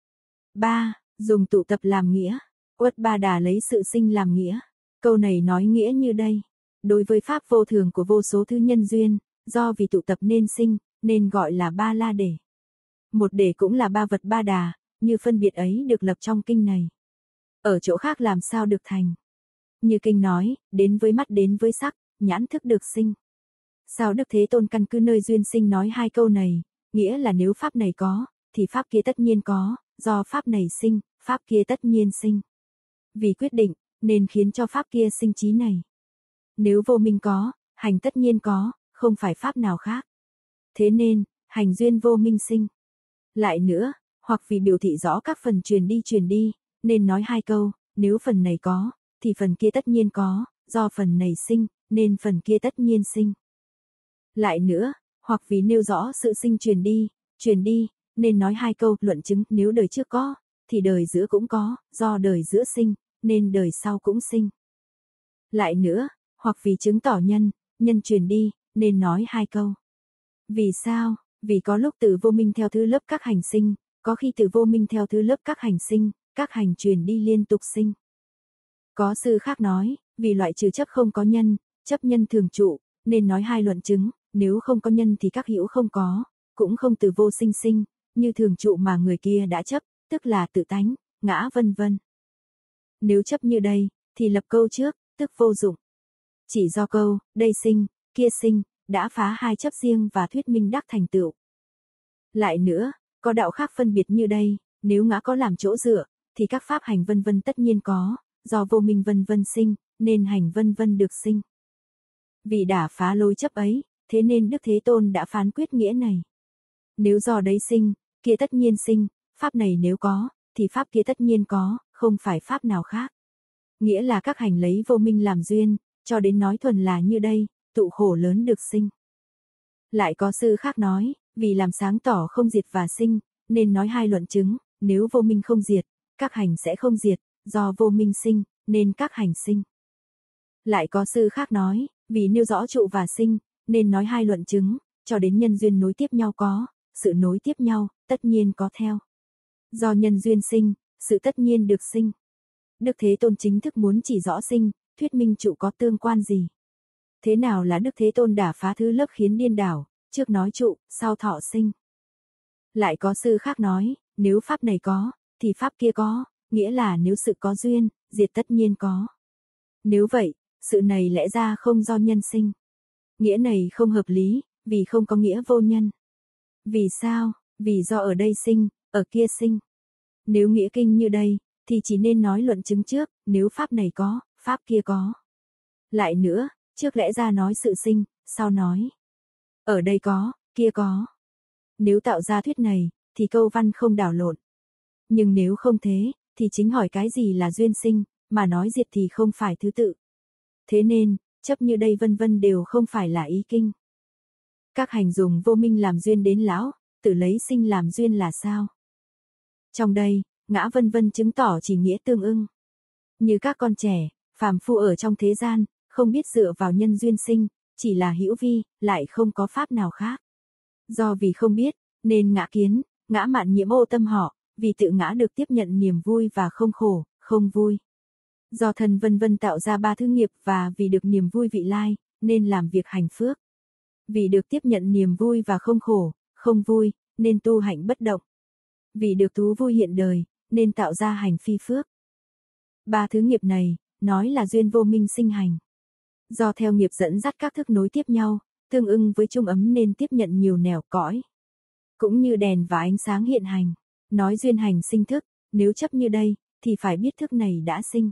Ba, dùng tụ tập làm nghĩa, Uất Ba Đà lấy sự sinh làm nghĩa. Câu này nói nghĩa như đây. Đối với pháp vô thường của vô số thứ nhân duyên, do vì tụ tập nên sinh, nên gọi là ba la để. Một để cũng là ba vật ba đà, như phân biệt ấy được lập trong kinh này. Ở chỗ khác làm sao được thành? Như kinh nói, đến với mắt đến với sắc, nhãn thức được sinh. Sao Đức Thế Tôn căn cứ nơi duyên sinh nói hai câu này, nghĩa là nếu pháp này có, thì pháp kia tất nhiên có, do pháp này sinh, pháp kia tất nhiên sinh. Vì quyết định, nên khiến cho pháp kia sinh trí này. Nếu vô minh có, hành tất nhiên có, không phải pháp nào khác. Thế nên, hành duyên vô minh sinh. Lại nữa, hoặc vì biểu thị rõ các phần truyền đi truyền đi, nên nói hai câu, nếu phần này có, thì phần kia tất nhiên có, do phần này sinh, nên phần kia tất nhiên sinh. Lại nữa, hoặc vì nêu rõ sự sinh truyền đi, truyền đi, nên nói hai câu luận chứng nếu đời trước có, thì đời giữa cũng có, do đời giữa sinh, nên đời sau cũng sinh. Lại nữa, hoặc vì chứng tỏ nhân, nhân truyền đi, nên nói hai câu. Vì sao? Vì có lúc từ vô minh theo thứ lớp các hành sinh, có khi từ vô minh theo thứ lớp các hành sinh, các hành truyền đi liên tục sinh. Có sư khác nói, vì loại trừ chấp không có nhân, chấp nhân thường trụ, nên nói hai luận chứng, nếu không có nhân thì các hữu không có, cũng không từ vô sinh sinh, như thường trụ mà người kia đã chấp, tức là tự tánh, ngã vân vân. Nếu chấp như đây, thì lập câu trước, tức vô dụng. Chỉ do câu, đây sinh, kia sinh, đã phá hai chấp riêng và thuyết minh đắc thành tựu. Lại nữa, có đạo khác phân biệt như đây, nếu ngã có làm chỗ dựa, thì các pháp hành vân vân tất nhiên có, do vô minh vân vân sinh, nên hành vân vân được sinh. Vì đã phá lối chấp ấy, thế nên Đức Thế Tôn đã phán quyết nghĩa này. Nếu do đấy sinh, kia tất nhiên sinh, pháp này nếu có, thì pháp kia tất nhiên có, không phải pháp nào khác. Nghĩa là các hành lấy vô minh làm duyên, cho đến nói thuần là như đây, tụ khổ lớn được sinh. Lại có sư khác nói, vì làm sáng tỏ không diệt và sinh, nên nói hai luận chứng, nếu vô minh không diệt, các hành sẽ không diệt, do vô minh sinh, nên các hành sinh. Lại có sư khác nói, vì nêu rõ trụ và sinh, nên nói hai luận chứng, cho đến nhân duyên nối tiếp nhau có, sự nối tiếp nhau, tất nhiên có theo. Do nhân duyên sinh, sự tất nhiên được sinh. Đức Thế Tôn chính thức muốn chỉ rõ sinh, thuyết minh trụ có tương quan gì. Thế nào là Đức Thế Tôn đả phá thứ lớp khiến điên đảo, trước nói trụ, sau thọ sinh. Lại có sư khác nói, nếu pháp này có, thì pháp kia có, nghĩa là nếu sự có duyên, diệt tất nhiên có. Nếu vậy, sự này lẽ ra không do nhân sinh. Nghĩa này không hợp lý, vì không có nghĩa vô nhân. Vì sao? Vì do ở đây sinh, ở kia sinh. Nếu nghĩa kinh như đây, thì chỉ nên nói luận chứng trước, nếu pháp này có, pháp kia có. Lại nữa, trước lẽ ra nói sự sinh, sau nói ở đây có, kia có. Nếu tạo ra thuyết này, thì câu văn không đảo lộn. Nhưng nếu không thế, thì chính hỏi cái gì là duyên sinh, mà nói diệt thì không phải thứ tự. Thế nên, chấp như đây vân vân đều không phải là ý kinh. Các hành dùng vô minh làm duyên đến lão, tự lấy sinh làm duyên là sao? Trong đây, ngã vân vân chứng tỏ chỉ nghĩa tương ưng. Như các con trẻ, phàm phu ở trong thế gian, không biết dựa vào nhân duyên sinh, chỉ là hữu vi, lại không có pháp nào khác. Do vì không biết, nên ngã kiến, ngã mạn nhiễm ô tâm họ, vì tự ngã được tiếp nhận niềm vui và không khổ, không vui. Do thân vân vân tạo ra ba thứ nghiệp và vì được niềm vui vị lai, nên làm việc hành phước. Vì được tiếp nhận niềm vui và không khổ, không vui, nên tu hạnh bất động. Vì được thú vui hiện đời, nên tạo ra hành phi phước. Ba thứ nghiệp này, nói là duyên vô minh sinh hành. Do theo nghiệp dẫn dắt các thức nối tiếp nhau, tương ưng với chung ấm nên tiếp nhận nhiều nẻo cõi. Cũng như đèn và ánh sáng hiện hành, nói duyên hành sinh thức, nếu chấp như đây, thì phải biết thức này đã sinh.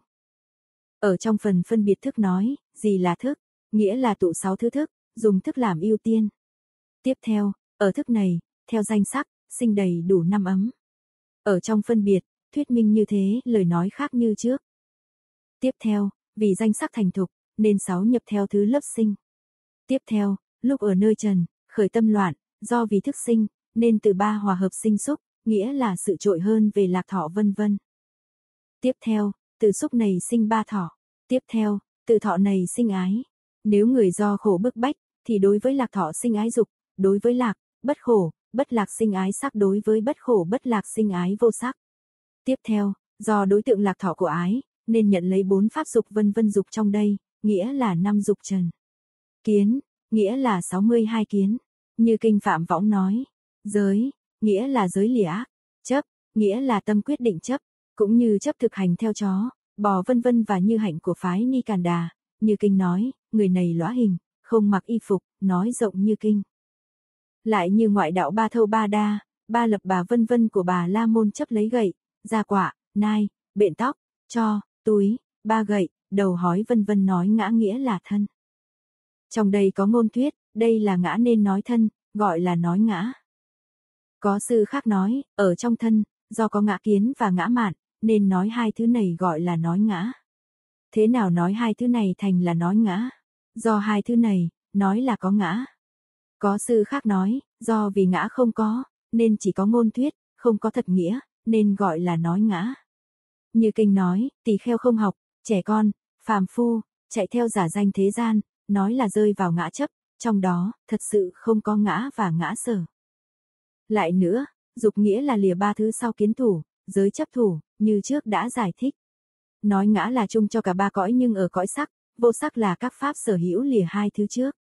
Ở trong phần phân biệt thức nói, gì là thức, nghĩa là tụ sáu thứ thức, dùng thức làm ưu tiên. Tiếp theo, ở thức này, theo danh sắc, sinh đầy đủ năm ấm. Ở trong phân biệt, thuyết minh như thế, lời nói khác như trước. Tiếp theo, vì danh sắc thành thục, nên sáu nhập theo thứ lớp sinh. Tiếp theo, lúc ở nơi trần, khởi tâm loạn, do vì thức sinh, nên từ ba hòa hợp sinh xúc, nghĩa là sự trội hơn về lạc thọ vân vân. Tiếp theo, từ xúc này sinh ba thọ. Tiếp theo, từ thọ này sinh ái. Nếu người do khổ bức bách, thì đối với lạc thọ sinh ái dục, đối với lạc, bất khổ, bất lạc sinh ái sắc, đối với bất khổ bất lạc sinh ái vô sắc. Tiếp theo, do đối tượng lạc thọ của ái, nên nhận lấy bốn pháp dục vân vân dục trong đây, nghĩa là năm dục trần. Kiến, nghĩa là sáu mươi hai kiến. Như kinh Phạm Võng nói, giới, nghĩa là giới lìa ác. Chấp, nghĩa là tâm quyết định chấp, cũng như chấp thực hành theo chó, bò vân vân và như hạnh của phái Ni Càn Đà. Như kinh nói, người này lõa hình, không mặc y phục, nói rộng như kinh. Lại như ngoại đạo ba thâu ba đa, ba lập bà vân vân của bà La Môn chấp lấy gậy, da quạ, nai, bện tóc, cho, túi, ba gậy, đầu hói vân vân nói ngã nghĩa là thân. Trong đây có ngôn thuyết, đây là ngã nên nói thân, gọi là nói ngã. Có sư khác nói, ở trong thân, do có ngã kiến và ngã mạn, nên nói hai thứ này gọi là nói ngã. Thế nào nói hai thứ này thành là nói ngã? Do hai thứ này, nói là có ngã. Có sư khác nói, do vì ngã không có, nên chỉ có ngôn thuyết, không có thật nghĩa, nên gọi là nói ngã. Như kinh nói, tỳ kheo không học, trẻ con, phàm phu, chạy theo giả danh thế gian, nói là rơi vào ngã chấp, trong đó, thật sự không có ngã và ngã sở. Lại nữa, dục nghĩa là lìa ba thứ sau kiến thủ, giới chấp thủ, như trước đã giải thích. Nói ngã là chung cho cả ba cõi nhưng ở cõi sắc, vô sắc là các pháp sở hữu lìa hai thứ trước.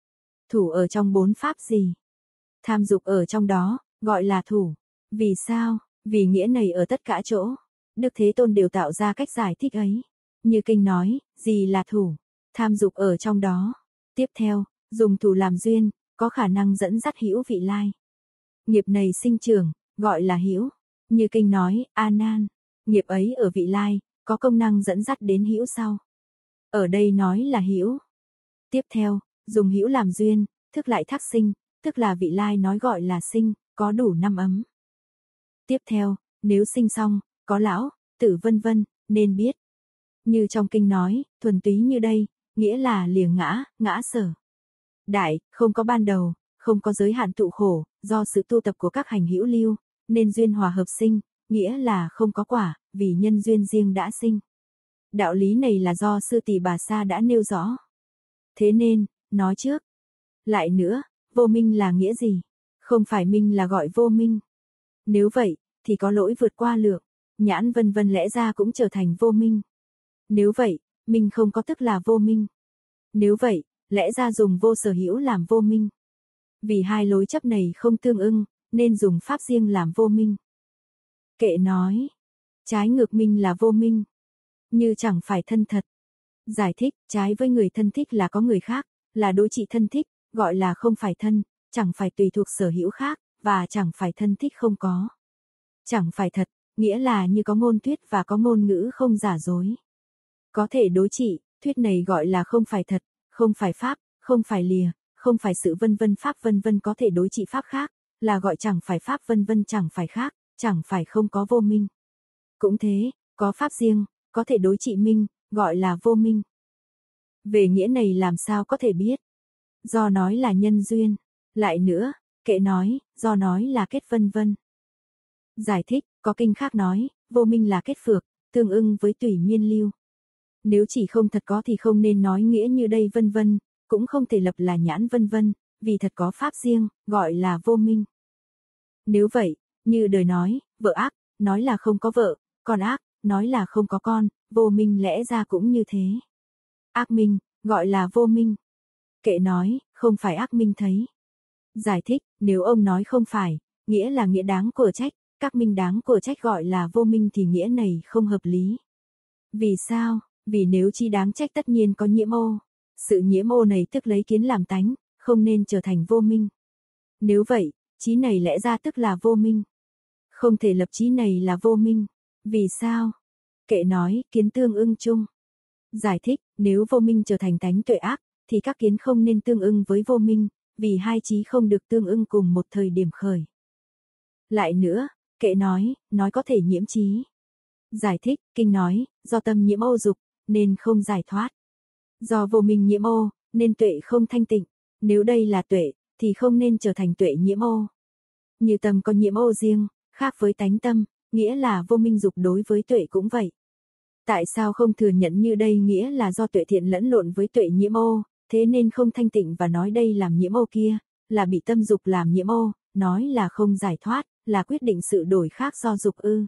Thủ ở trong bốn pháp gì? Tham dục ở trong đó, gọi là thủ. Vì sao? Vì nghĩa này ở tất cả chỗ. Đức Thế Tôn đều tạo ra cách giải thích ấy. Như kinh nói, gì là thủ? Tham dục ở trong đó. Tiếp theo, dùng thủ làm duyên, có khả năng dẫn dắt hữu vị lai. Nghiệp này sinh trưởng, gọi là hữu. Như kinh nói, A Nan, nghiệp ấy ở vị lai, có công năng dẫn dắt đến hữu sau. Ở đây nói là hữu. Tiếp theo, dùng hữu làm duyên, thức lại thác sinh, tức là vị lai nói gọi là sinh, có đủ năm ấm. Tiếp theo, nếu sinh xong, có lão, tử vân vân, nên biết. Như trong kinh nói, thuần túy như đây, nghĩa là lìa ngã, ngã sở. Đại, không có ban đầu, không có giới hạn tụ khổ, do sự tu tập của các hành hữu lưu, nên duyên hòa hợp sinh, nghĩa là không có quả, vì nhân duyên riêng đã sinh. Đạo lý này là do sư Tỷ Bà Sa đã nêu rõ. Thế nên, nói trước. Lại nữa, vô minh là nghĩa gì? Không phải minh là gọi vô minh. Nếu vậy, thì có lỗi vượt qua lượng, nhãn vân vân lẽ ra cũng trở thành vô minh. Nếu vậy, minh không có tức là vô minh. Nếu vậy, lẽ ra dùng vô sở hữu làm vô minh. Vì hai lối chấp này không tương ưng, nên dùng pháp riêng làm vô minh. Kệ nói, trái ngược minh là vô minh, như chẳng phải thân thật. Giải thích, trái với người thân thích là có người khác, là đối trị thân thích, gọi là không phải thân, chẳng phải tùy thuộc sở hữu khác, và chẳng phải thân thích không có. Chẳng phải thật, nghĩa là như có ngôn thuyết và có ngôn ngữ không giả dối. Có thể đối trị, thuyết này gọi là không phải thật, không phải pháp, không phải lìa, không phải sự vân vân pháp vân vân có thể đối trị pháp khác, là gọi chẳng phải pháp vân vân chẳng phải khác, chẳng phải không có vô minh. Cũng thế, có pháp riêng, có thể đối trị minh, gọi là vô minh. Về nghĩa này làm sao có thể biết? Do nói là nhân duyên, lại nữa, kệ nói, do nói là kết vân vân. Giải thích, có kinh khác nói, vô minh là kết phược, tương ưng với tùy miên lưu. Nếu chỉ không thật có thì không nên nói nghĩa như đây vân vân, cũng không thể lập là nhãn vân vân, vì thật có pháp riêng, gọi là vô minh. Nếu vậy, như đời nói, vợ ác, nói là không có vợ, con ác, nói là không có con, vô minh lẽ ra cũng như thế. Ác minh, gọi là vô minh. Kệ nói, không phải ác minh thấy. Giải thích, nếu ông nói không phải, nghĩa là nghĩa đáng của trách, các minh đáng của trách gọi là vô minh thì nghĩa này không hợp lý. Vì sao? Vì nếu chi đáng trách tất nhiên có nhiễm ô. Sự nhiễm ô này tức lấy kiến làm tánh, không nên trở thành vô minh. Nếu vậy, chí này lẽ ra tức là vô minh. Không thể lập chí này là vô minh. Vì sao? Kệ nói, kiến tương ưng chung. Giải thích, nếu vô minh trở thành tánh tuệ ác, thì các kiến không nên tương ưng với vô minh, vì hai chí không được tương ưng cùng một thời điểm khởi. Lại nữa, kệ nói, nói có thể nhiễm chí. Giải thích, kinh nói, do tâm nhiễm ô dục, nên không giải thoát. Do vô minh nhiễm ô, nên tuệ không thanh tịnh. Nếu đây là tuệ, thì không nên trở thành tuệ nhiễm ô. Như tâm có nhiễm ô riêng, khác với tánh tâm, nghĩa là vô minh dục đối với tuệ cũng vậy. Tại sao không thừa nhận như đây nghĩa là do tuệ thiện lẫn lộn với tuệ nhiễm ô, thế nên không thanh tịnh và nói đây làm nhiễm ô kia, là bị tâm dục làm nhiễm ô, nói là không giải thoát, là quyết định sự đổi khác do dục ư.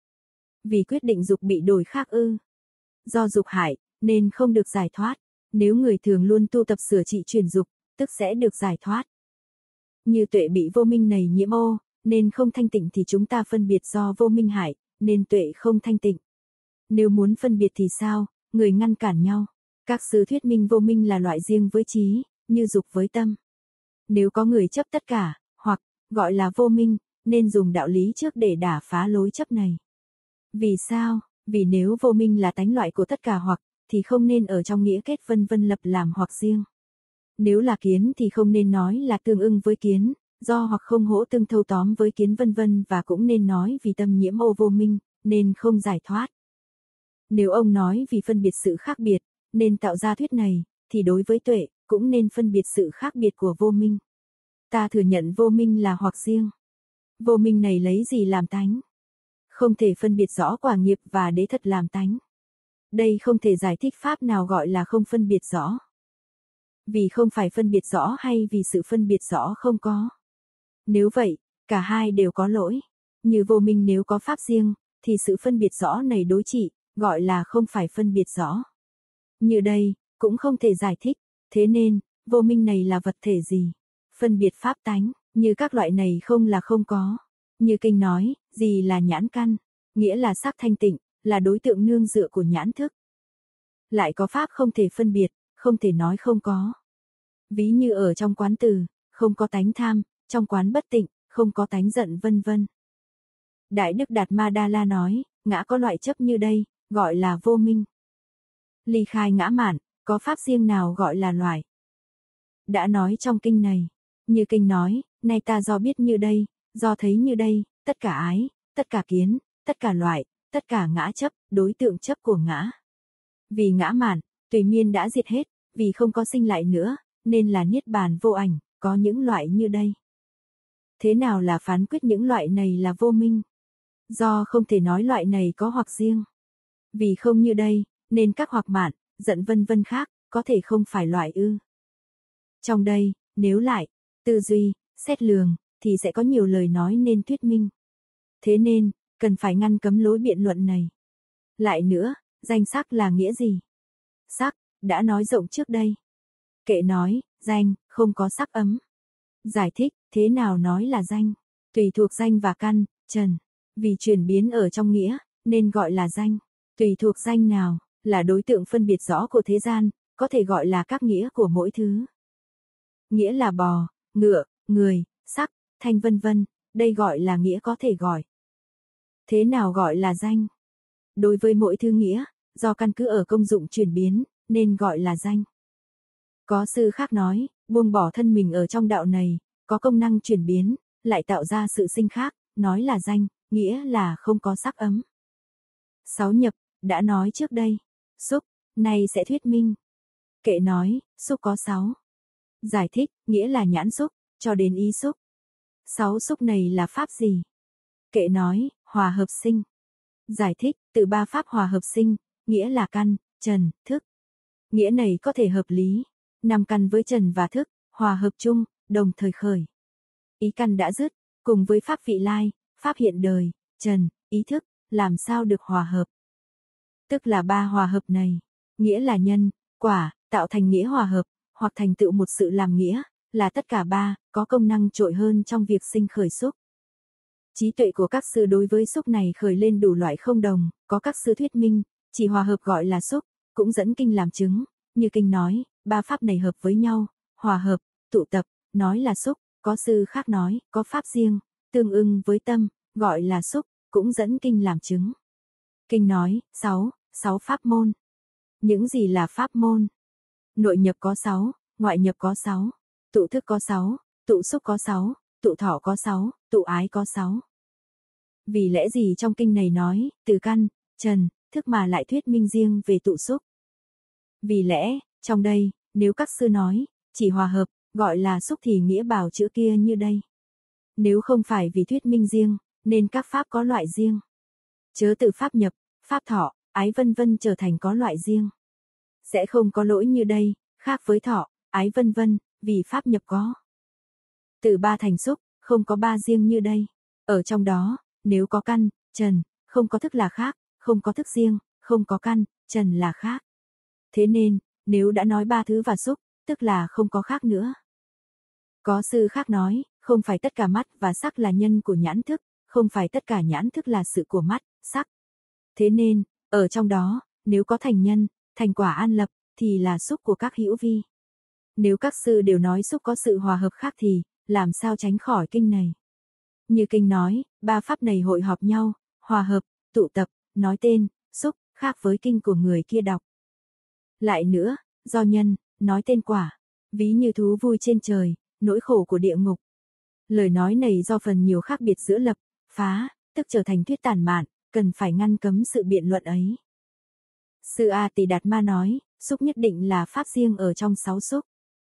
Vì quyết định dục bị đổi khác ư. Do dục hại, nên không được giải thoát. Nếu người thường luôn tu tập sửa trị chuyển dục, tức sẽ được giải thoát. Như tuệ bị vô minh này nhiễm ô, nên không thanh tịnh thì chúng ta phân biệt do vô minh hại, nên tuệ không thanh tịnh. Nếu muốn phân biệt thì sao, người ngăn cản nhau. Các sư thuyết minh vô minh là loại riêng với trí, như dục với tâm. Nếu có người chấp tất cả, hoặc, gọi là vô minh, nên dùng đạo lý trước để đả phá lối chấp này. Vì sao? Vì nếu vô minh là tánh loại của tất cả hoặc, thì không nên ở trong nghĩa kết vân vân lập làm hoặc riêng. Nếu là kiến thì không nên nói là tương ưng với kiến, do hoặc không hỗ tương thâu tóm với kiến vân vân và cũng nên nói vì tâm nhiễm ô vô minh, nên không giải thoát. Nếu ông nói vì phân biệt sự khác biệt, nên tạo ra thuyết này, thì đối với tuệ, cũng nên phân biệt sự khác biệt của vô minh. Ta thừa nhận vô minh là hoặc riêng. Vô minh này lấy gì làm tánh? Không thể phân biệt rõ quả nghiệp và đế thật làm tánh. Đây không thể giải thích pháp nào gọi là không phân biệt rõ. Vì không phải phân biệt rõ hay vì sự phân biệt rõ không có. Nếu vậy, cả hai đều có lỗi. Như vô minh nếu có pháp riêng, thì sự phân biệt rõ này đối trị, gọi là không phải phân biệt rõ. Như đây, cũng không thể giải thích, thế nên, vô minh này là vật thể gì? Phân biệt pháp tánh, như các loại này không là không có. Như kinh nói, gì là nhãn căn, nghĩa là sắc thanh tịnh, là đối tượng nương dựa của nhãn thức. Lại có pháp không thể phân biệt, không thể nói không có. Ví như ở trong quán từ, không có tánh tham, trong quán bất tịnh, không có tánh giận vân vân. Đại Đức Đạt Ma Đa La nói, ngã có loại chấp như đây, gọi là vô minh. Ly khai ngã mạn, có pháp riêng nào gọi là loại? Đã nói trong kinh này, như kinh nói, nay ta do biết như đây, do thấy như đây, tất cả ái, tất cả kiến, tất cả loại, tất cả ngã chấp, đối tượng chấp của ngã. Vì ngã mạn, tùy miên đã diệt hết, vì không có sinh lại nữa, nên là niết bàn vô ảnh, có những loại như đây. Thế nào là phán quyết những loại này là vô minh? Do không thể nói loại này có hoặc riêng. Vì không như đây, nên các hoặc mạn, giận vân vân khác, có thể không phải loại ư. Trong đây, nếu lại, tư duy, xét lường, thì sẽ có nhiều lời nói nên thuyết minh. Thế nên, cần phải ngăn cấm lối biện luận này. Lại nữa, danh sắc là nghĩa gì? Sắc, đã nói rộng trước đây. Kệ nói, danh, không có sắc ấm. Giải thích, thế nào nói là danh? Tùy thuộc danh và căn, trần. Vì chuyển biến ở trong nghĩa, nên gọi là danh. Tùy thuộc danh nào, là đối tượng phân biệt rõ của thế gian, có thể gọi là các nghĩa của mỗi thứ. Nghĩa là bò, ngựa, người, sắc, thanh vân vân, đây gọi là nghĩa có thể gọi. Thế nào gọi là danh? Đối với mỗi thứ nghĩa, do căn cứ ở công dụng chuyển biến, nên gọi là danh. Có sư khác nói, buông bỏ thân mình ở trong đạo này, có công năng chuyển biến, lại tạo ra sự sinh khác, nói là danh, nghĩa là không có sắc ấm. Sáu nhập, đã nói trước đây. Xúc, nay sẽ thuyết minh. Kệ nói, xúc có sáu. Giải thích, nghĩa là nhãn xúc, cho đến ý xúc. Sáu xúc này là pháp gì? Kệ nói, hòa hợp sinh. Giải thích, từ ba pháp hòa hợp sinh, nghĩa là căn, trần, thức. Nghĩa này có thể hợp lý. Năm căn với trần và thức, hòa hợp chung, đồng thời khởi. Ý căn đã dứt, cùng với pháp vị lai, pháp hiện đời, trần, ý thức, làm sao được hòa hợp? Tức là ba hòa hợp này, nghĩa là nhân, quả, tạo thành nghĩa hòa hợp, hoặc thành tựu một sự làm nghĩa, là tất cả ba, có công năng trội hơn trong việc sinh khởi xúc. Trí tuệ của các sư đối với xúc này khởi lên đủ loại không đồng, có các sư thuyết minh, chỉ hòa hợp gọi là xúc, cũng dẫn kinh làm chứng, như kinh nói, ba pháp này hợp với nhau, hòa hợp, tụ tập, nói là xúc, có sư khác nói, có pháp riêng, tương ưng với tâm, gọi là xúc, cũng dẫn kinh làm chứng. Kinh nói, sáu, sáu pháp môn. Những gì là pháp môn? Nội nhập có sáu, ngoại nhập có sáu, tụ thức có sáu, tụ xúc có sáu, tụ thọ có sáu, tụ ái có sáu. Vì lẽ gì trong kinh này nói, từ căn, trần, thức mà lại thuyết minh riêng về tụ xúc? Vì lẽ, trong đây, nếu các sư nói, chỉ hòa hợp, gọi là xúc thì nghĩa bảo chữ kia như đây. Nếu không phải vì thuyết minh riêng, nên các pháp có loại riêng. Chớ từ pháp nhập, pháp thọ, ái vân vân trở thành có loại riêng. Sẽ không có lỗi như đây, khác với thọ, ái vân vân, vì pháp nhập có. Từ ba thành xúc, không có ba riêng như đây. Ở trong đó, nếu có căn, trần, không có thức là khác, không có thức riêng, không có căn, trần là khác. Thế nên, nếu đã nói ba thứ và xúc, tức là không có khác nữa. Có sư khác nói, không phải tất cả mắt và sắc là nhân của nhãn thức, không phải tất cả nhãn thức là sự của mắt, sắc. Thế nên, ở trong đó, nếu có thành nhân, thành quả an lập, thì là xúc của các hữu vi. Nếu các sư đều nói xúc có sự hòa hợp khác thì, làm sao tránh khỏi kinh này? Như kinh nói, ba pháp này hội họp nhau, hòa hợp, tụ tập, nói tên, xúc, khác với kinh của người kia đọc. Lại nữa, do nhân, nói tên quả, ví như thú vui trên trời, nỗi khổ của địa ngục. Lời nói này do phần nhiều khác biệt giữa lập, phá, tức trở thành thuyết tản mạn, cần phải ngăn cấm sự biện luận ấy. Sư A Tỳ Đạt Ma nói, xúc nhất định là pháp riêng ở trong sáu xúc.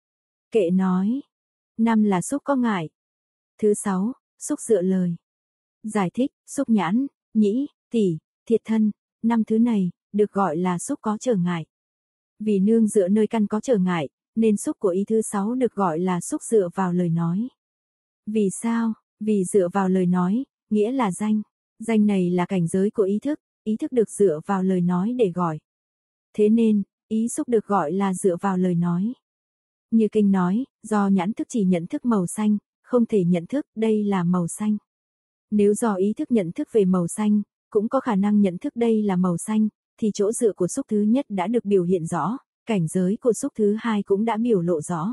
Kệ nói, năm là xúc có ngại. Thứ sáu, xúc dựa lời. Giải thích, xúc nhãn, nhĩ, tỷ, thiệt thân, năm thứ này, được gọi là xúc có trở ngại. Vì nương dựa nơi căn có trở ngại, nên xúc của ý thứ sáu được gọi là xúc dựa vào lời nói. Vì sao? Vì dựa vào lời nói, nghĩa là danh. Danh này là cảnh giới của ý thức, ý thức được dựa vào lời nói để gọi. Thế nên, ý xúc được gọi là dựa vào lời nói. Như kinh nói, do nhãn thức chỉ nhận thức màu xanh, không thể nhận thức đây là màu xanh. Nếu do ý thức nhận thức về màu xanh, cũng có khả năng nhận thức đây là màu xanh, thì chỗ dựa của xúc thứ nhất đã được biểu hiện rõ, cảnh giới của xúc thứ hai cũng đã biểu lộ rõ.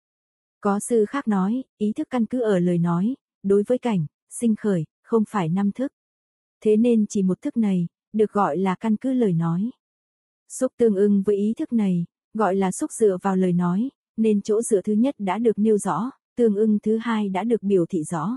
Có sư khác nói, ý thức căn cứ ở lời nói, đối với cảnh, sinh khởi, không phải năm thức. Thế nên chỉ một thức này, được gọi là căn cứ lời nói. Xúc tương ưng với ý thức này, gọi là xúc dựa vào lời nói, nên chỗ dựa thứ nhất đã được nêu rõ, tương ưng thứ hai đã được biểu thị rõ.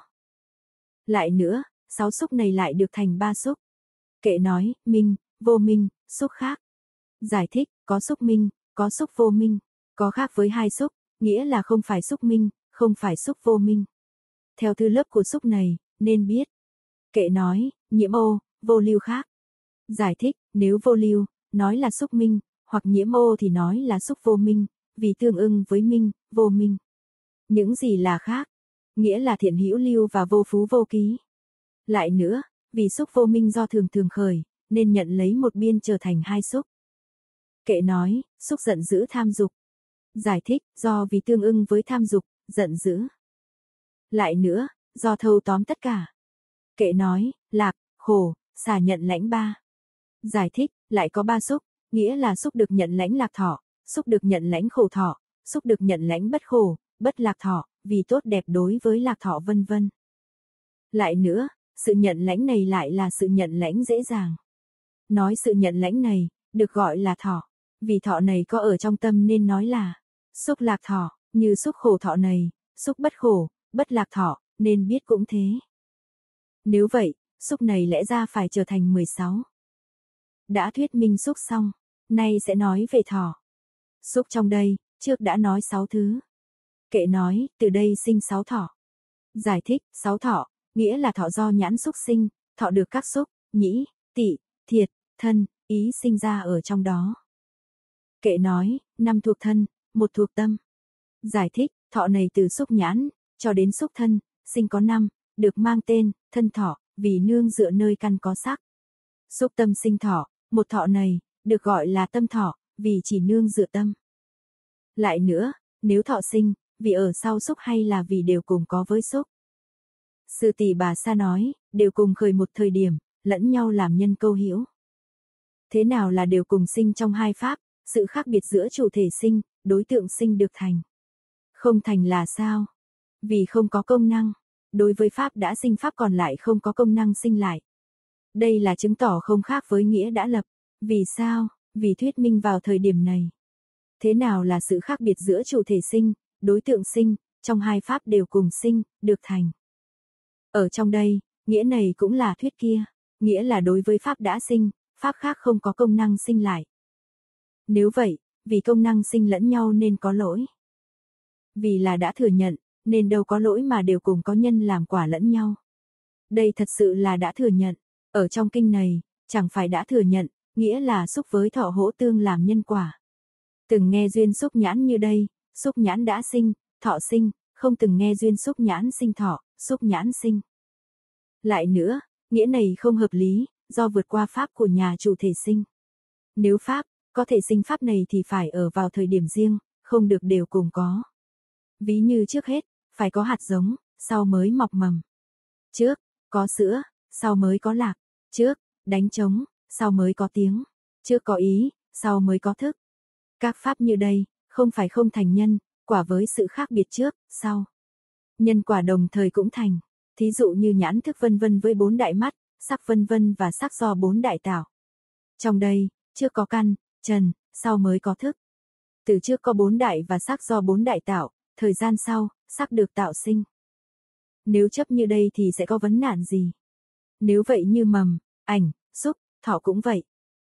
Lại nữa, sáu xúc này lại được thành ba xúc. Kệ nói, minh, vô minh, xúc khác. Giải thích, có xúc minh, có xúc vô minh, có khác với hai xúc, nghĩa là không phải xúc minh, không phải xúc vô minh. Theo thứ lớp của xúc này, nên biết. Kệ nói, nhiễm ô, vô lưu khác. Giải thích, nếu vô lưu, nói là xúc minh, hoặc nhiễm ô thì nói là xúc vô minh, vì tương ưng với minh, vô minh. Những gì là khác? Nghĩa là thiện hữu lưu và vô phú vô ký. Lại nữa, vì xúc vô minh do thường thường khởi, nên nhận lấy một biên trở thành hai xúc. Kệ nói, xúc giận dữ tham dục. Giải thích, do vì tương ưng với tham dục, giận dữ. Lại nữa, do thâu tóm tất cả. Kệ nói, lạc, khổ, xả nhận lãnh ba. Giải thích, lại có ba xúc, nghĩa là xúc được nhận lãnh lạc thọ, xúc được nhận lãnh khổ thọ, xúc được nhận lãnh bất khổ, bất lạc thọ, vì tốt đẹp đối với lạc thọ vân vân. Lại nữa, sự nhận lãnh này lại là sự nhận lãnh dễ dàng. Nói sự nhận lãnh này, được gọi là thọ. Vì thọ này có ở trong tâm nên nói là xúc lạc thọ, như xúc khổ thọ này, xúc bất khổ, bất lạc thọ, nên biết cũng thế. Nếu vậy, xúc này lẽ ra phải trở thành mười sáu. Đã thuyết minh xúc xong, nay sẽ nói về thọ. Xúc trong đây, trước đã nói sáu thứ. Kệ nói, từ đây sinh sáu thọ. Giải thích, sáu thọ, nghĩa là thọ do nhãn xúc sinh, thọ được các xúc, nhĩ, tị, thiệt, thân, ý sinh ra ở trong đó. Kệ nói, năm thuộc thân, một thuộc tâm. Giải thích, thọ này từ xúc nhãn, cho đến xúc thân, sinh có năm, được mang tên, thân thọ, vì nương dựa nơi căn có sắc. Xúc tâm sinh thọ, một thọ này, được gọi là tâm thọ, vì chỉ nương dựa tâm. Lại nữa, nếu thọ sinh, vì ở sau xúc hay là vì đều cùng có với xúc. Sư Tỷ Bà Sa nói, đều cùng khởi một thời điểm, lẫn nhau làm nhân câu hữu. Thế nào là đều cùng sinh trong hai pháp, sự khác biệt giữa chủ thể sinh, đối tượng sinh được thành. Không thành là sao? Vì không có công năng. Đối với pháp đã sinh pháp còn lại không có công năng sinh lại. Đây là chứng tỏ không khác với nghĩa đã lập. Vì sao? Vì thuyết minh vào thời điểm này. Thế nào là sự khác biệt giữa chủ thể sinh, đối tượng sinh, trong hai pháp đều cùng sinh, được thành. Ở trong đây, nghĩa này cũng là thuyết kia. Nghĩa là đối với pháp đã sinh, pháp khác không có công năng sinh lại. Nếu vậy, vì công năng sinh lẫn nhau nên có lỗi. Vì là đã thừa nhận, nên đâu có lỗi mà đều cùng có nhân làm quả lẫn nhau. Đây thật sự là đã thừa nhận. Ở trong kinh này, chẳng phải đã thừa nhận, nghĩa là xúc với thọ hỗ tương làm nhân quả. Từng nghe duyên xúc nhãn như đây, xúc nhãn đã sinh, thọ sinh, không từng nghe duyên xúc nhãn sinh thọ, xúc nhãn sinh. Lại nữa, nghĩa này không hợp lý, do vượt qua pháp của nhà chủ thể sinh. Nếu pháp, có thể sinh pháp này thì phải ở vào thời điểm riêng, không được đều cùng có. Ví như trước hết, phải có hạt giống, sau mới mọc mầm. Trước, có sữa, sau mới có lạc. Trước, đánh trống, sau mới có tiếng. Trước có ý, sau mới có thức. Các pháp như đây, không phải không thành nhân, quả với sự khác biệt trước, sau. Nhân quả đồng thời cũng thành. Thí dụ như nhãn thức vân vân với bốn đại mắt, sắc vân vân và sắc do bốn đại tạo. Trong đây, trước có căn, trần, sau mới có thức. Từ trước có bốn đại và sắc do bốn đại tạo, thời gian sau, sắc được tạo sinh. Nếu chấp như đây thì sẽ có vấn nạn gì? Nếu vậy như mầm, ảnh, xúc, thọ cũng vậy.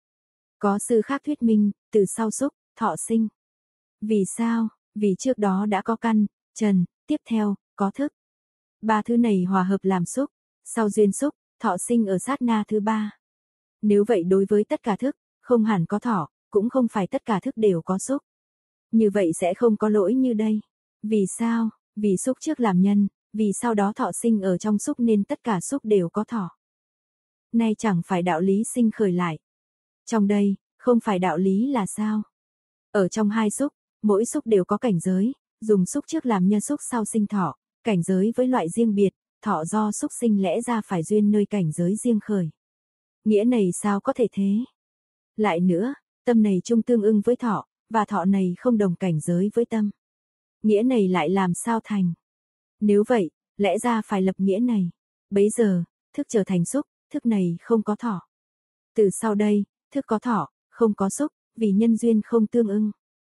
Có sư khác thuyết minh, từ sau xúc, thọ sinh. Vì sao? Vì trước đó đã có căn, trần, tiếp theo, có thức. Ba thứ này hòa hợp làm xúc, sau duyên xúc, thọ sinh ở sát na thứ ba. Nếu vậy đối với tất cả thức, không hẳn có thọ, cũng không phải tất cả thức đều có xúc. Như vậy sẽ không có lỗi như đây. Vì sao? Vì xúc trước làm nhân, vì sau đó thọ sinh ở trong xúc nên tất cả xúc đều có thọ. Nay chẳng phải đạo lý sinh khởi lại. Trong đây, không phải đạo lý là sao? Ở trong hai xúc, mỗi xúc đều có cảnh giới, dùng xúc trước làm nhân xúc sau sinh thọ, cảnh giới với loại riêng biệt, thọ do xúc sinh lẽ ra phải duyên nơi cảnh giới riêng khởi. Nghĩa này sao có thể thế? Lại nữa, tâm này chung tương ưng với thọ, và thọ này không đồng cảnh giới với tâm. Nghĩa này lại làm sao thành? Nếu vậy, lẽ ra phải lập nghĩa này. Bấy giờ, thức trở thành xúc, thức này không có thọ. Từ sau đây, thức có thọ, không có xúc, vì nhân duyên không tương ưng.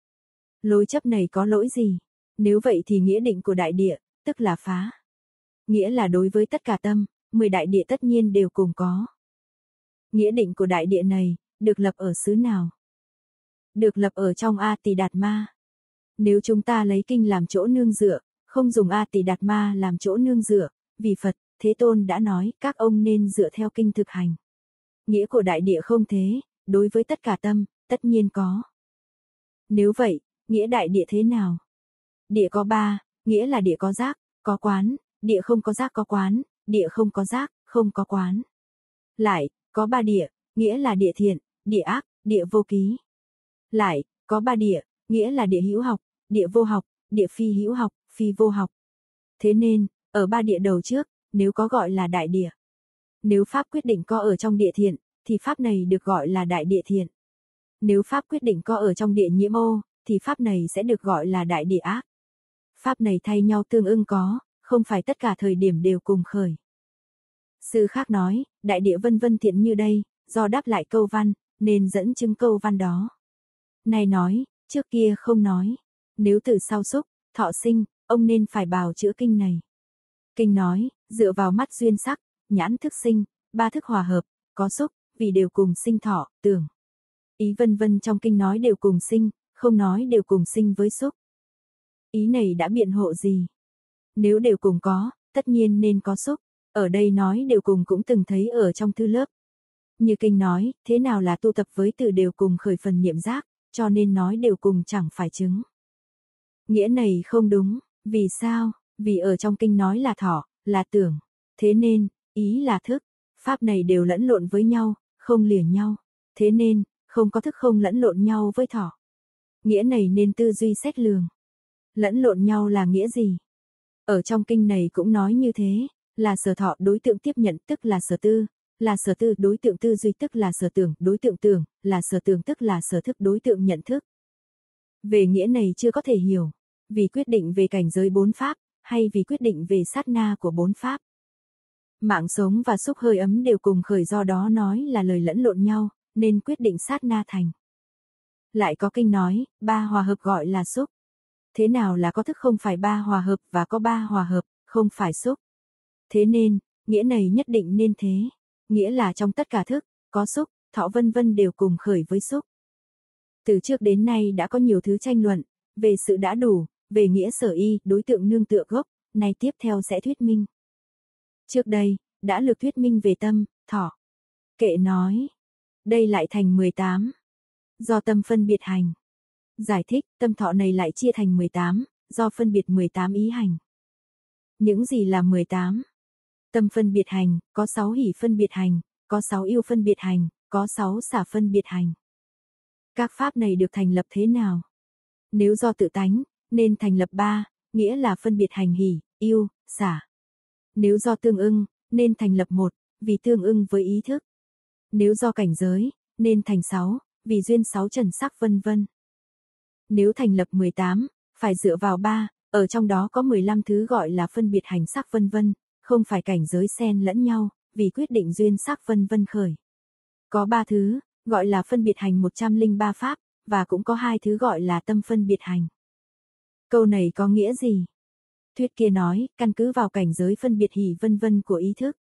Lối chấp này có lỗi gì? Nếu vậy thì nghĩa định của đại địa, tức là phá. Nghĩa là đối với tất cả tâm, mười đại địa tất nhiên đều cùng có. Nghĩa định của đại địa này, được lập ở xứ nào? Được lập ở trong A Tỳ Đạt Ma. Nếu chúng ta lấy kinh làm chỗ nương dựa, không dùng A Tỳ Đạt Ma làm chỗ nương dựa, vì Phật, Thế Tôn đã nói các ông nên dựa theo kinh thực hành. Nghĩa của đại địa không thế, đối với tất cả tâm, tất nhiên có. Nếu vậy, nghĩa đại địa thế nào? Địa có ba, nghĩa là địa có giác, có quán, địa không có giác có quán, địa không có giác, không có quán. Lại, có ba địa, nghĩa là địa thiện, địa ác, địa vô ký. Lại, có ba địa, nghĩa là địa hữu học, địa vô học, địa phi hữu học, phi vô học. Thế nên, ở ba địa đầu trước, nếu có gọi là đại địa. Nếu pháp quyết định có ở trong địa thiện, thì pháp này được gọi là đại địa thiện. Nếu pháp quyết định có ở trong địa nhiễm ô, thì pháp này sẽ được gọi là đại địa ác. Pháp này thay nhau tương ưng có, không phải tất cả thời điểm đều cùng khởi. Sư khác nói, đại địa vân vân thiện như đây, do đáp lại câu văn, nên dẫn chứng câu văn đó. Này nói, trước kia không nói, nếu từ sau xúc, thọ sinh, ông nên phải bào chữa kinh này. Kinh nói, dựa vào mắt duyên sắc, nhãn thức sinh, ba thức hòa hợp, có xúc, vì đều cùng sinh thọ, tưởng. Ý vân vân trong kinh nói đều cùng sinh, không nói đều cùng sinh với xúc. Ý này đã biện hộ gì? Nếu đều cùng có, tất nhiên nên có xúc, ở đây nói đều cùng cũng từng thấy ở trong thư lớp. Như kinh nói, thế nào là tu tập với từ đều cùng khởi phần niệm giác, cho nên nói đều cùng chẳng phải chứng. Nghĩa này không đúng, vì sao? Vì ở trong kinh nói là thọ, là tưởng, thế nên, ý là thức, pháp này đều lẫn lộn với nhau, không lìa nhau, thế nên, không có thức không lẫn lộn nhau với thọ. Nghĩa này nên tư duy xét lường. Lẫn lộn nhau là nghĩa gì? Ở trong kinh này cũng nói như thế, là sở thọ đối tượng tiếp nhận tức là sở tư, là sở tư đối tượng tư duy tức là sở tưởng, đối tượng tưởng, là sở tưởng tức là sở thức đối tượng nhận thức. Về nghĩa này chưa có thể hiểu, vì quyết định về cảnh giới bốn pháp, hay vì quyết định về sát na của bốn pháp. Mạng sống và xúc hơi ấm đều cùng khởi, do đó nói là lời lẫn lộn nhau, nên quyết định sát na thành. Lại có kinh nói, ba hòa hợp gọi là xúc. Thế nào là có thức không phải ba hòa hợp và có ba hòa hợp, không phải xúc. Thế nên, nghĩa này nhất định nên thế. Nghĩa là trong tất cả thức, có xúc, thọ vân vân đều cùng khởi với xúc. Từ trước đến nay đã có nhiều thứ tranh luận, về sự đã đủ, về nghĩa sở y, đối tượng nương tựa gốc, này tiếp theo sẽ thuyết minh. Trước đây, đã lược thuyết minh về tâm, thọ. Kệ nói, đây lại thành mười tám. Do tâm phân biệt hành. Giải thích, tâm thọ này lại chia thành mười tám, do phân biệt mười tám ý hành. Những gì là mười tám? Tâm phân biệt hành, có sáu hỷ phân biệt hành, có sáu yêu phân biệt hành, có sáu xả phân biệt hành. Các pháp này được thành lập thế nào? Nếu do tự tánh, nên thành lập ba, nghĩa là phân biệt hành hỷ, yêu, xả. Nếu do tương ưng, nên thành lập một, vì tương ưng với ý thức. Nếu do cảnh giới, nên thành sáu, vì duyên sáu trần sắc vân vân. Nếu thành lập mười tám, phải dựa vào ba, ở trong đó có mười lăm thứ gọi là phân biệt hành sắc vân vân, không phải cảnh giới xen lẫn nhau, vì quyết định duyên sắc vân vân khởi. Có ba thứ, gọi là phân biệt hành một trăm lẻ ba pháp, và cũng có hai thứ gọi là tâm phân biệt hành. Câu này có nghĩa gì? Thuyết kia nói, căn cứ vào cảnh giới phân biệt hỷ vân vân của ý thức.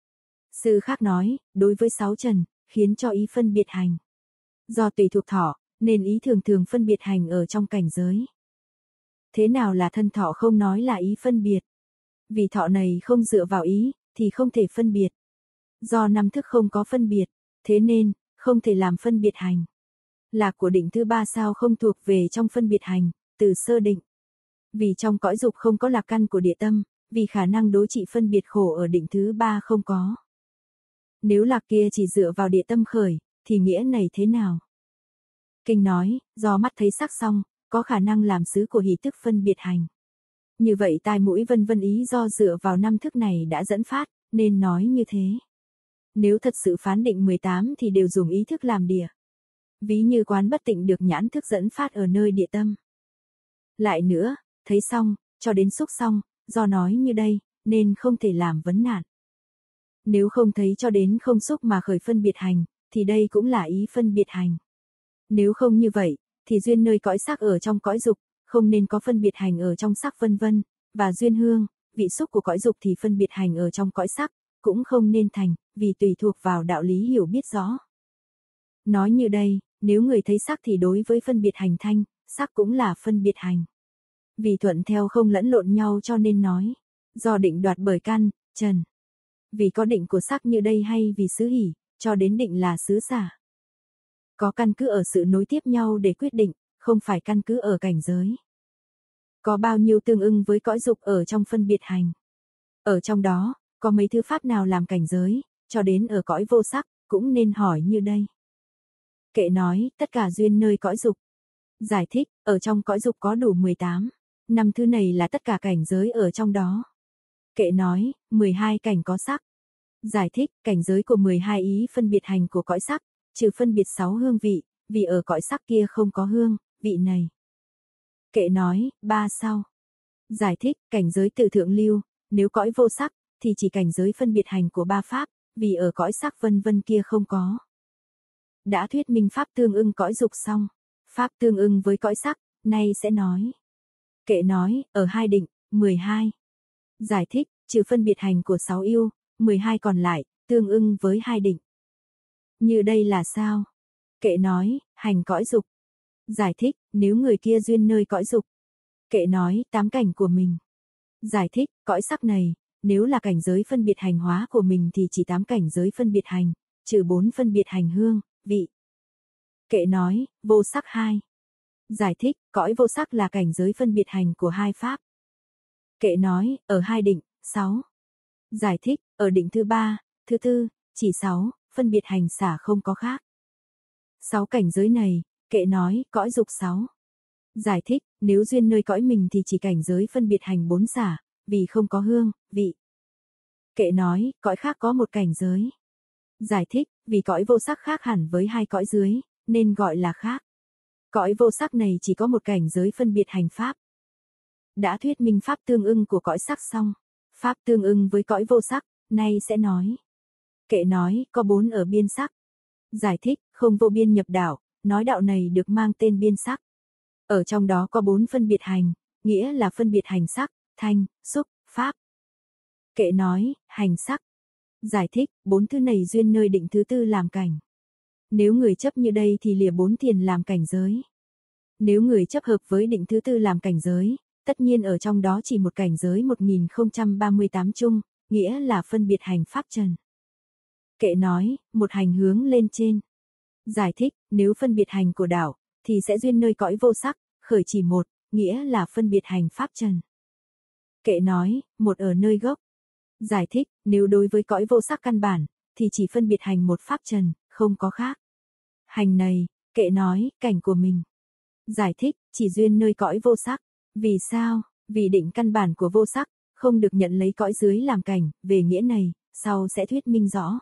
Sư khác nói, đối với sáu trần, khiến cho ý phân biệt hành. Do tùy thuộc thọ, nên ý thường thường phân biệt hành ở trong cảnh giới. Thế nào là thân thọ không nói là ý phân biệt? Vì thọ này không dựa vào ý, thì không thể phân biệt. Do năm thức không có phân biệt, thế nên, không thể làm phân biệt hành. Lạc của định thứ ba sao không thuộc về trong phân biệt hành, từ sơ định. Vì trong cõi dục không có lạc căn của địa tâm, vì khả năng đối trị phân biệt khổ ở định thứ ba không có. Nếu lạc kia chỉ dựa vào địa tâm khởi, thì nghĩa này thế nào? Kinh nói, do mắt thấy sắc xong, có khả năng làm xứ của hỷ tức phân biệt hành. Như vậy tai mũi vân vân ý do dựa vào năm thức này đã dẫn phát, nên nói như thế. Nếu thật sự phán định mười tám thì đều dùng ý thức làm địa. Ví như quán bất tịnh được nhãn thức dẫn phát ở nơi địa tâm. Lại nữa, thấy xong, cho đến xúc xong, do nói như đây, nên không thể làm vấn nạn. Nếu không thấy cho đến không xúc mà khởi phân biệt hành, thì đây cũng là ý phân biệt hành. Nếu không như vậy, thì duyên nơi cõi sắc ở trong cõi dục, không nên có phân biệt hành ở trong sắc vân vân, và duyên hương, vị xúc của cõi dục thì phân biệt hành ở trong cõi sắc, cũng không nên thành, vì tùy thuộc vào đạo lý hiểu biết rõ. Nói như đây, nếu người thấy sắc thì đối với phân biệt hành thanh, sắc cũng là phân biệt hành. Vì thuận theo không lẫn lộn nhau cho nên nói, do định đoạt bởi căn, trần. Vì có định của sắc như đây hay vì xứ hỷ, cho đến định là xứ xả. Có căn cứ ở sự nối tiếp nhau để quyết định, không phải căn cứ ở cảnh giới. Có bao nhiêu tương ưng với cõi dục ở trong phân biệt hành. Ở trong đó, có mấy thứ pháp nào làm cảnh giới, cho đến ở cõi vô sắc, cũng nên hỏi như đây. Kệ nói, tất cả duyên nơi cõi dục. Giải thích, ở trong cõi dục có đủ mười tám. Năm thứ này là tất cả cảnh giới ở trong đó. Kệ nói, mười hai cảnh có sắc. Giải thích, cảnh giới của mười hai ý phân biệt hành của cõi sắc, trừ phân biệt sáu hương vị, vì ở cõi sắc kia không có hương, vị này. Kệ nói, ba sau. Giải thích, cảnh giới từ thượng lưu, nếu cõi vô sắc, thì chỉ cảnh giới phân biệt hành của ba pháp, vì ở cõi sắc vân vân kia không có. Đã thuyết minh pháp tương ưng cõi dục xong, pháp tương ưng với cõi sắc, nay sẽ nói. Kệ nói, ở hai định, mười hai. Giải thích, trừ phân biệt hành của sáu yêu, mười hai còn lại, tương ưng với hai định. Như đây là sao? Kệ nói, hành cõi dục. Giải thích, nếu người kia duyên nơi cõi dục. Kệ nói, tám cảnh của mình. Giải thích, cõi sắc này, nếu là cảnh giới phân biệt hành hóa của mình thì chỉ tám cảnh giới phân biệt hành, trừ bốn phân biệt hành hương, vị. Kệ nói, vô sắc hai. Giải thích, cõi vô sắc là cảnh giới phân biệt hành của hai pháp. Kệ nói, ở hai định, sáu. Giải thích, ở định thứ ba, thứ tư, chỉ sáu, phân biệt hành xả không có khác. Sáu cảnh giới này, kệ nói, cõi dục sáu. Giải thích, nếu duyên nơi cõi mình thì chỉ cảnh giới phân biệt hành bốn xả, vì không có hương, vị. Kệ nói, cõi khác có một cảnh giới. Giải thích, vì cõi vô sắc khác hẳn với hai cõi dưới, nên gọi là khác. Cõi vô sắc này chỉ có một cảnh giới phân biệt hành pháp. Đã thuyết minh pháp tương ưng của cõi sắc xong, pháp tương ưng với cõi vô sắc, nay sẽ nói. Kệ nói, có bốn ở biên sắc. Giải thích, không vô biên nhập đạo, nói đạo này được mang tên biên sắc. Ở trong đó có bốn phân biệt hành, nghĩa là phân biệt hành sắc, thanh, xúc, pháp. Kệ nói, hành sắc. Giải thích, bốn thứ này duyên nơi định thứ tư làm cảnh. Nếu người chấp như đây thì lìa bốn thiền làm cảnh giới. Nếu người chấp hợp với định thứ tư làm cảnh giới, tất nhiên ở trong đó chỉ một cảnh giới một nghìn không trăm ba mươi tám chung, nghĩa là phân biệt hành pháp trần. Kệ nói, một hành hướng lên trên. Giải thích, nếu phân biệt hành của đạo, thì sẽ duyên nơi cõi vô sắc, khởi chỉ một, nghĩa là phân biệt hành pháp trần. Kệ nói, một ở nơi gốc. Giải thích, nếu đối với cõi vô sắc căn bản, thì chỉ phân biệt hành một pháp trần, không có khác. Hành này, kệ nói, cảnh của mình. Giải thích, chỉ duyên nơi cõi vô sắc. Vì sao? Vì định căn bản của vô sắc, không được nhận lấy cõi dưới làm cảnh, về nghĩa này, sau sẽ thuyết minh rõ.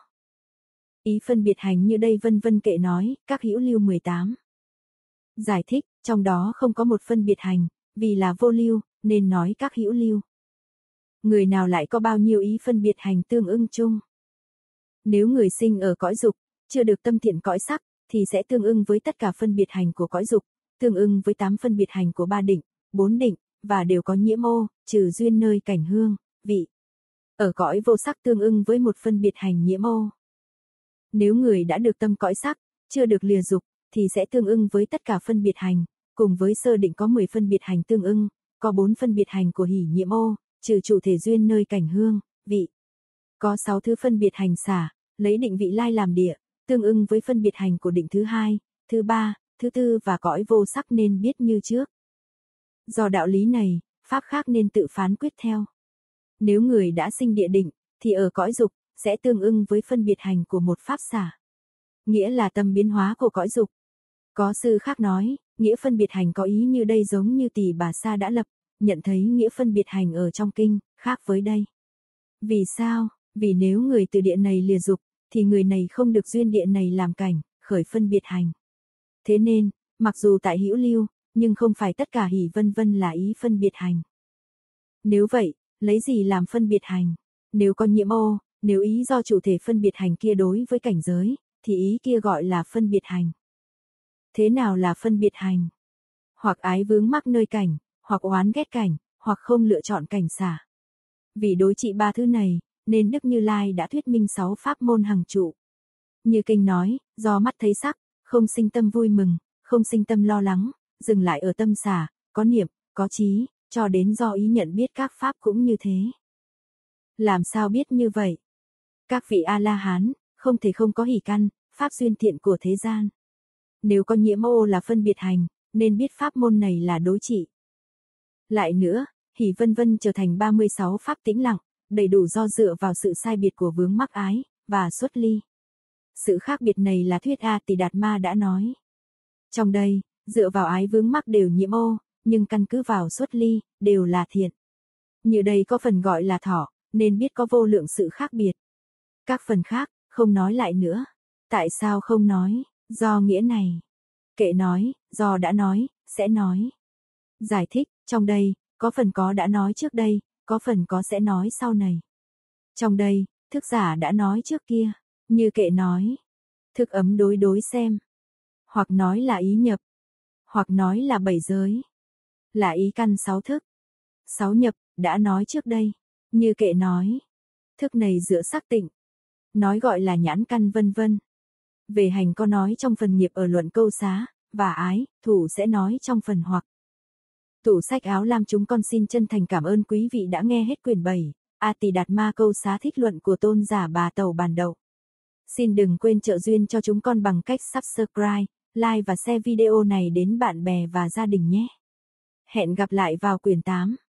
Ý phân biệt hành như đây vân vân kệ nói, các hữu lưu mười tám. Giải thích, trong đó không có một phân biệt hành, vì là vô lưu, nên nói các hữu lưu. Người nào lại có bao nhiêu ý phân biệt hành tương ưng chung? Nếu người sinh ở cõi dục, chưa được tâm thiện cõi sắc, thì sẽ tương ưng với tất cả phân biệt hành của cõi dục, tương ưng với tám phân biệt hành của ba định, bốn định, và đều có nhiễm ô, trừ duyên nơi cảnh hương, vị. Ở cõi vô sắc tương ưng với một phân biệt hành nhiễm ô. Nếu người đã được tâm cõi sắc, chưa được lìa dục, thì sẽ tương ưng với tất cả phân biệt hành, cùng với sơ định có mười phân biệt hành tương ưng, có bốn phân biệt hành của hỷ nhiễm ô, trừ chủ thể duyên nơi cảnh hương, vị. Có sáu thứ phân biệt hành xả, lấy định vị lai làm địa, tương ưng với phân biệt hành của định thứ hai, thứ ba, thứ tư và cõi vô sắc nên biết như trước. Do đạo lý này, pháp khác nên tự phán quyết theo. Nếu người đã sinh địa định, thì ở cõi dục, sẽ tương ưng với phân biệt hành của một pháp xả. Nghĩa là tâm biến hóa của cõi dục. Có sư khác nói, nghĩa phân biệt hành có ý như đây giống như Tỷ Bà Sa đã lập, nhận thấy nghĩa phân biệt hành ở trong kinh, khác với đây. Vì sao? Vì nếu người từ địa này lìa dục, thì người này không được duyên địa này làm cảnh, khởi phân biệt hành. Thế nên, mặc dù tại hữu lưu, nhưng không phải tất cả hỷ vân vân là ý phân biệt hành. Nếu vậy, lấy gì làm phân biệt hành? Nếu có nhiễm ô, nếu ý do chủ thể phân biệt hành kia đối với cảnh giới, thì ý kia gọi là phân biệt hành. Thế nào là phân biệt hành? Hoặc ái vướng mắc nơi cảnh, hoặc oán ghét cảnh, hoặc không lựa chọn cảnh xả. Vì đối trị ba thứ này, nên Đức Như Lai đã thuyết minh sáu pháp môn hằng trụ. Như kinh nói, do mắt thấy sắc, không sinh tâm vui mừng, không sinh tâm lo lắng, dừng lại ở tâm xả, có niệm, có trí, cho đến do ý nhận biết các pháp cũng như thế. Làm sao biết như vậy? Các vị A-la-hán, không thể không có hỷ căn, pháp duyên thiện của thế gian. Nếu có nhiễm ô là phân biệt hành, nên biết pháp môn này là đối trị. Lại nữa, hỷ vân vân trở thành ba mươi sáu pháp tĩnh lặng, đầy đủ do dựa vào sự sai biệt của vướng mắc ái, và xuất ly. Sự khác biệt này là thuyết A Tỳ Đạt Ma đã nói. Trong đây, dựa vào ái vướng mắc đều nhiễm ô, nhưng căn cứ vào xuất ly, đều là thiện. Như đây có phần gọi là thọ, nên biết có vô lượng sự khác biệt. Các phần khác, không nói lại nữa. Tại sao không nói? Do nghĩa này. Kệ nói, do đã nói, sẽ nói. Giải thích, trong đây, có phần có đã nói trước đây, có phần có sẽ nói sau này. Trong đây, thức giả đã nói trước kia, như kệ nói. Thức ấm đối đối xem. Hoặc nói là ý nhập. Hoặc nói là bảy giới. Là ý căn sáu thức. Sáu nhập, đã nói trước đây. Như kệ nói. Thức này giữa sắc tịnh. Nói gọi là nhãn căn vân vân. Về hành có nói trong phần nghiệp ở luận câu xá, và ái, thủ sẽ nói trong phần hoặc. Tủ sách áo lam chúng con xin chân thành cảm ơn quý vị đã nghe hết quyển bảy, A Tỳ Đạt Ma câu xá thích luận của tôn giả Bà Tẩu Bàn Đậu. Xin đừng quên trợ duyên cho chúng con bằng cách subscribe, like và share video này đến bạn bè và gia đình nhé. Hẹn gặp lại vào quyển tám.